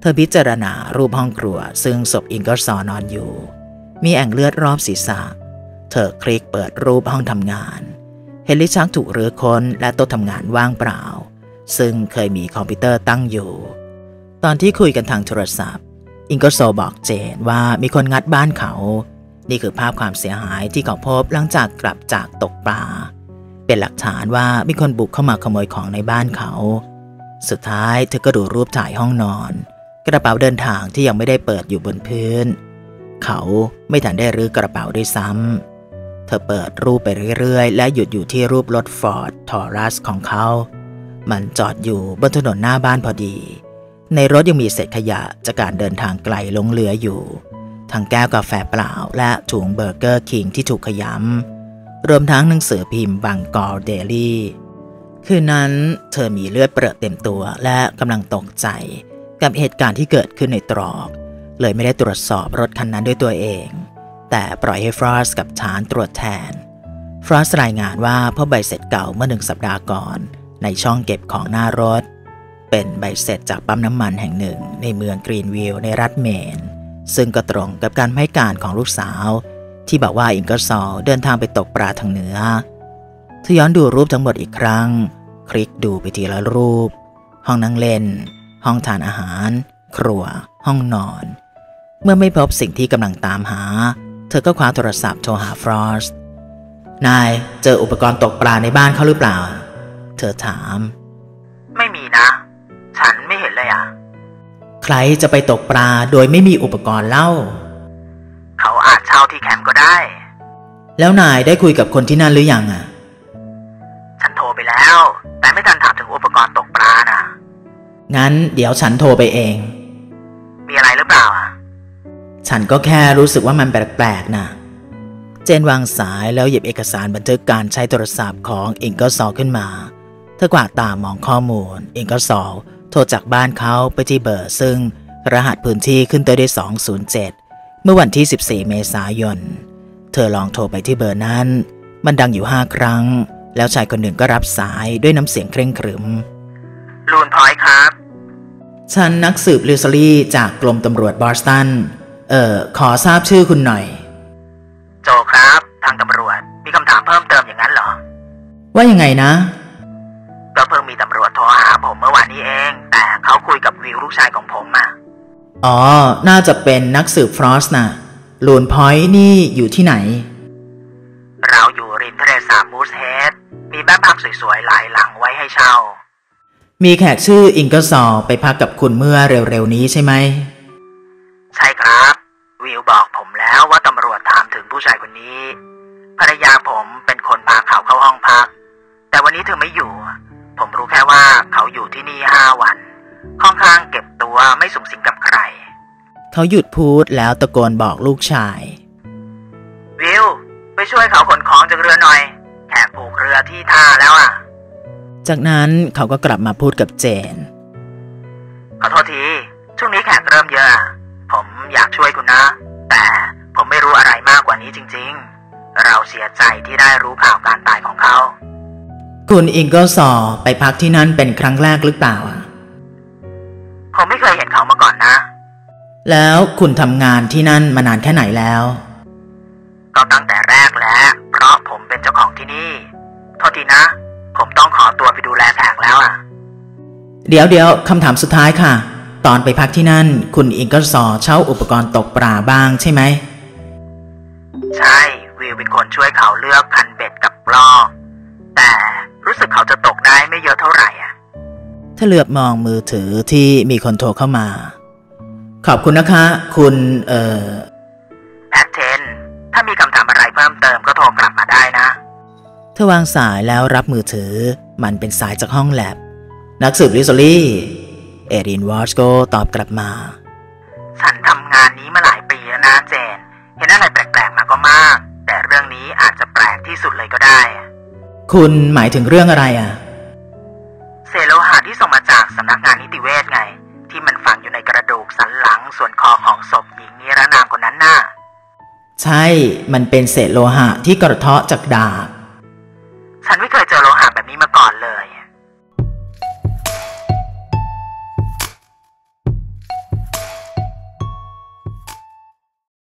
ธอพิจารณารูปห้องครัวซึ่งศพอิงเกอร์ซอนอนอยู่มีแอ่งเลือดรอบศีรษะเธอคลิกเปิดรูปห้องทำงานเห็นลิ้นชักถูกรื้อค้นและโต๊ะทำงานว่างเปล่าซึ่งเคยมีคอมพิวเตอร์ตั้งอยู่ตอนที่คุยกันทางโทรศัพท์อิงเกอร์โซบอกเจนว่ามีคนงัดบ้านเขานี่คือภาพความเสียหายที่เขาพบหลังจากกลับจากตกปลาเป็นหลักฐานว่ามีคนบุกเข้ามาขโมยของในบ้านเขาสุดท้ายเธอก็ดูรูปถ่ายห้องนอนกระเป๋าเดินทางที่ยังไม่ได้เปิดอยู่บนพื้นเขาไม่ทันได้รื้อกระเป๋าด้วยซ้ำเธอเปิดรูปไปเรื่อยๆและหยุดอยู่ที่รูปรถฟอร์ดทอรัสของเขามันจอดอยู่บนถนนหน้าบ้านพอดีในรถยังมีเศษขยะจากการเดินทางไกลหลงเหลืออยู่ทั้งแก้วกาแฟเปล่าและถุงเบอร์เกอร์คิงที่ถูกขยำรวมทั้งหนังสือพิมพ์บังกอร์เดลี่คืนนั้นเธอมีเลือดเปรอะเต็มตัวและกำลังตกใจกับเหตุการณ์ที่เกิดขึ้นในตรอกเลยไม่ได้ตรวจสอบรถคันนั้นด้วยตัวเองแต่ปล่อยให้ฟรอสกับชานตรวจแทนฟรอสรายงานว่าพบใบเสร็จเก่าเมื่อหนึ่งสัปดาห์ก่อนในช่องเก็บของหน้ารถเป็นใบเสร็จจากปั๊มน้ำมันแห่งหนึ่งในเมืองกรีนวิลล์ในรัฐเมนซึ่งก็ตรงกับการให้การของลูกสาวที่บอกว่าอิงเกอร์ซอลเดินทางไปตกปลาทางเหนือเธอย้อนดูรูปทั้งหมดอีกครั้งคลิกดูไปทีละรูปห้องนั่งเล่นห้องทานอาหารครัวห้องนอนเมื่อไม่พบสิ่งที่กำลังตามหาเธอก็คว้าโทรศัพท์โทรหาฟรอสต์นายเจออุปกรณ์ตกปลาในบ้านเขาหรือเปล่าเธอถามไม่มีนะฉันไม่เห็นเลยอ่ะใครจะไปตกปลาโดยไม่มีอุปกรณ์เล่าเขาอาจเช่าที่แคมป์ก็ได้แล้วนายได้คุยกับคนที่นั่นหรือยังอ่ะฉันโทรไปแล้วแต่ไม่ทันถามถึงอุปกรณ์ตกปลานะงั้นเดี๋ยวฉันโทรไปเองมีอะไรหรือเปล่าอ่ะฉันก็แค่รู้สึกว่ามันแปลกๆนะเจนวางสายแล้วหยิบเอกสารบันทึกการใช้โทรศัพท์ของอิงเกอร์ซอลขึ้นมาเธอกวาดตามองข้อมูลอิงเกอร์ซอลโทรจากบ้านเขาไปที่เบอร์ซึ่งรหัสพื้นที่ขึ้นต้นด้วยสองศูนย์เจ็ดเมื่อวันที่สิบสี่เมษายนเธอลองโทรไปที่เบอร์นั้นมันดังอยู่ห้าครั้งแล้วชายคนหนึ่งก็รับสายด้วยน้ำเสียงเคร่งครึมลูนพอยต์ครับฉันนักสืบลิซลี่จากกรมตำรวจบอสตันเอ่อขอทราบชื่อคุณหน่อยโจครับทางตำรวจมีคำถามเพิ่มเติมอย่างนั้นเหรอว่ายังไงนะก็เพิ่งมีตำรวจโทรหาผมเมื่อวานนี้เองแต่เขาคุยกับวิวลูกชายของผมอ่ะอ๋อน่าจะเป็นนักสืบฟรอสนะลูนพอยต์นี่อยู่ที่ไหนเราอยู่ริมทะเลสาบมูสเฮดมีบ้านพักสวยๆหลายหลังไว้ให้เช่ามีแขกชื่ออิงเกอร์ซอลไปพักกับคุณเมื่อเร็วๆนี้ใช่ไหมใช่ครับวิวบอกผมแล้วว่าตำรวจถามถึงผู้ชายคนนี้ภรรยาผมเป็นคนพาเขาเข้าห้องพักแต่วันนี้เธอไม่อยู่ผมรู้แค่ว่าเขาอยู่ที่นี่ห้าวันค่อนข้างเก็บตัวไม่สุงสิงกับใครเขาหยุดพูดแล้วตะโกนบอกลูกชายวิวไปช่วยเขาขนของจากเรือหน่อยแขกผูกเรือที่ท่าแล้วอ่ะจากนั้นเขาก็กลับมาพูดกับเจนขอโทษทีช่วงนี้แขกเริ่มเยอะผมอยากช่วยคุณนะแต่ผมไม่รู้อะไรมากกว่านี้จริงๆเราเสียใจที่ได้รู้ข่าวการตายของเขาคุณอิงเกิลซอลไปพักที่นั่นเป็นครั้งแรกหรือเปล่าผมไม่เคยเห็นเขามาก่อนนะแล้วคุณทำงานที่นั่นมานานแค่ไหนแล้วก็ตั้งแต่แรกแล้วเพราะผมเป็นเจ้าของที่นี่โทษทีนะผมต้องขอตัวไปดูแลแขกแล้วอ่ะเดี๋ยวเดี๋ยวคำถามสุดท้ายค่ะตอนไปพักที่นั่นคุณอิงเกิลซอลเช่าอุปกรณ์ตกปลาบ้างใช่ไหมใช่วิวเป็นคนช่วยเขาเลือกคันเบ็ดกับปลอกแต่รู้สึกเขาจะตกได้ไม่เยอะเท่าไหร่อ่ะถ้าเหลือบมองมือถือที่มีคนโทรเข้ามาขอบคุณนะคะคุณเอ่อแพทเทนถ้ามีคำถามอะไรเพิ่มเติมก็โทรกลับมาได้นะเธอวางสายแล้วรับมือถือมันเป็นสายจากห้องแลบนักสืบลิซลี่เอรินวอชโกตอบกลับมาฉันทำงานนี้มาหลายปีแล้วนะเจนเห็นอะไรแปลกๆมาก็มากแต่เรื่องนี้อาจจะแปลกที่สุดเลยก็ได้คุณหมายถึงเรื่องอะไรอ่ะเศษโลหะที่ส่งมาจากสำนักงานนิติเวชไงที่มันฝังอยู่ในกระดูกสันหลังส่วนคอของศพหญิงนิรนามคนนั้นน่ะใช่มันเป็นเศษโลหะที่กระเทาะจากดาบ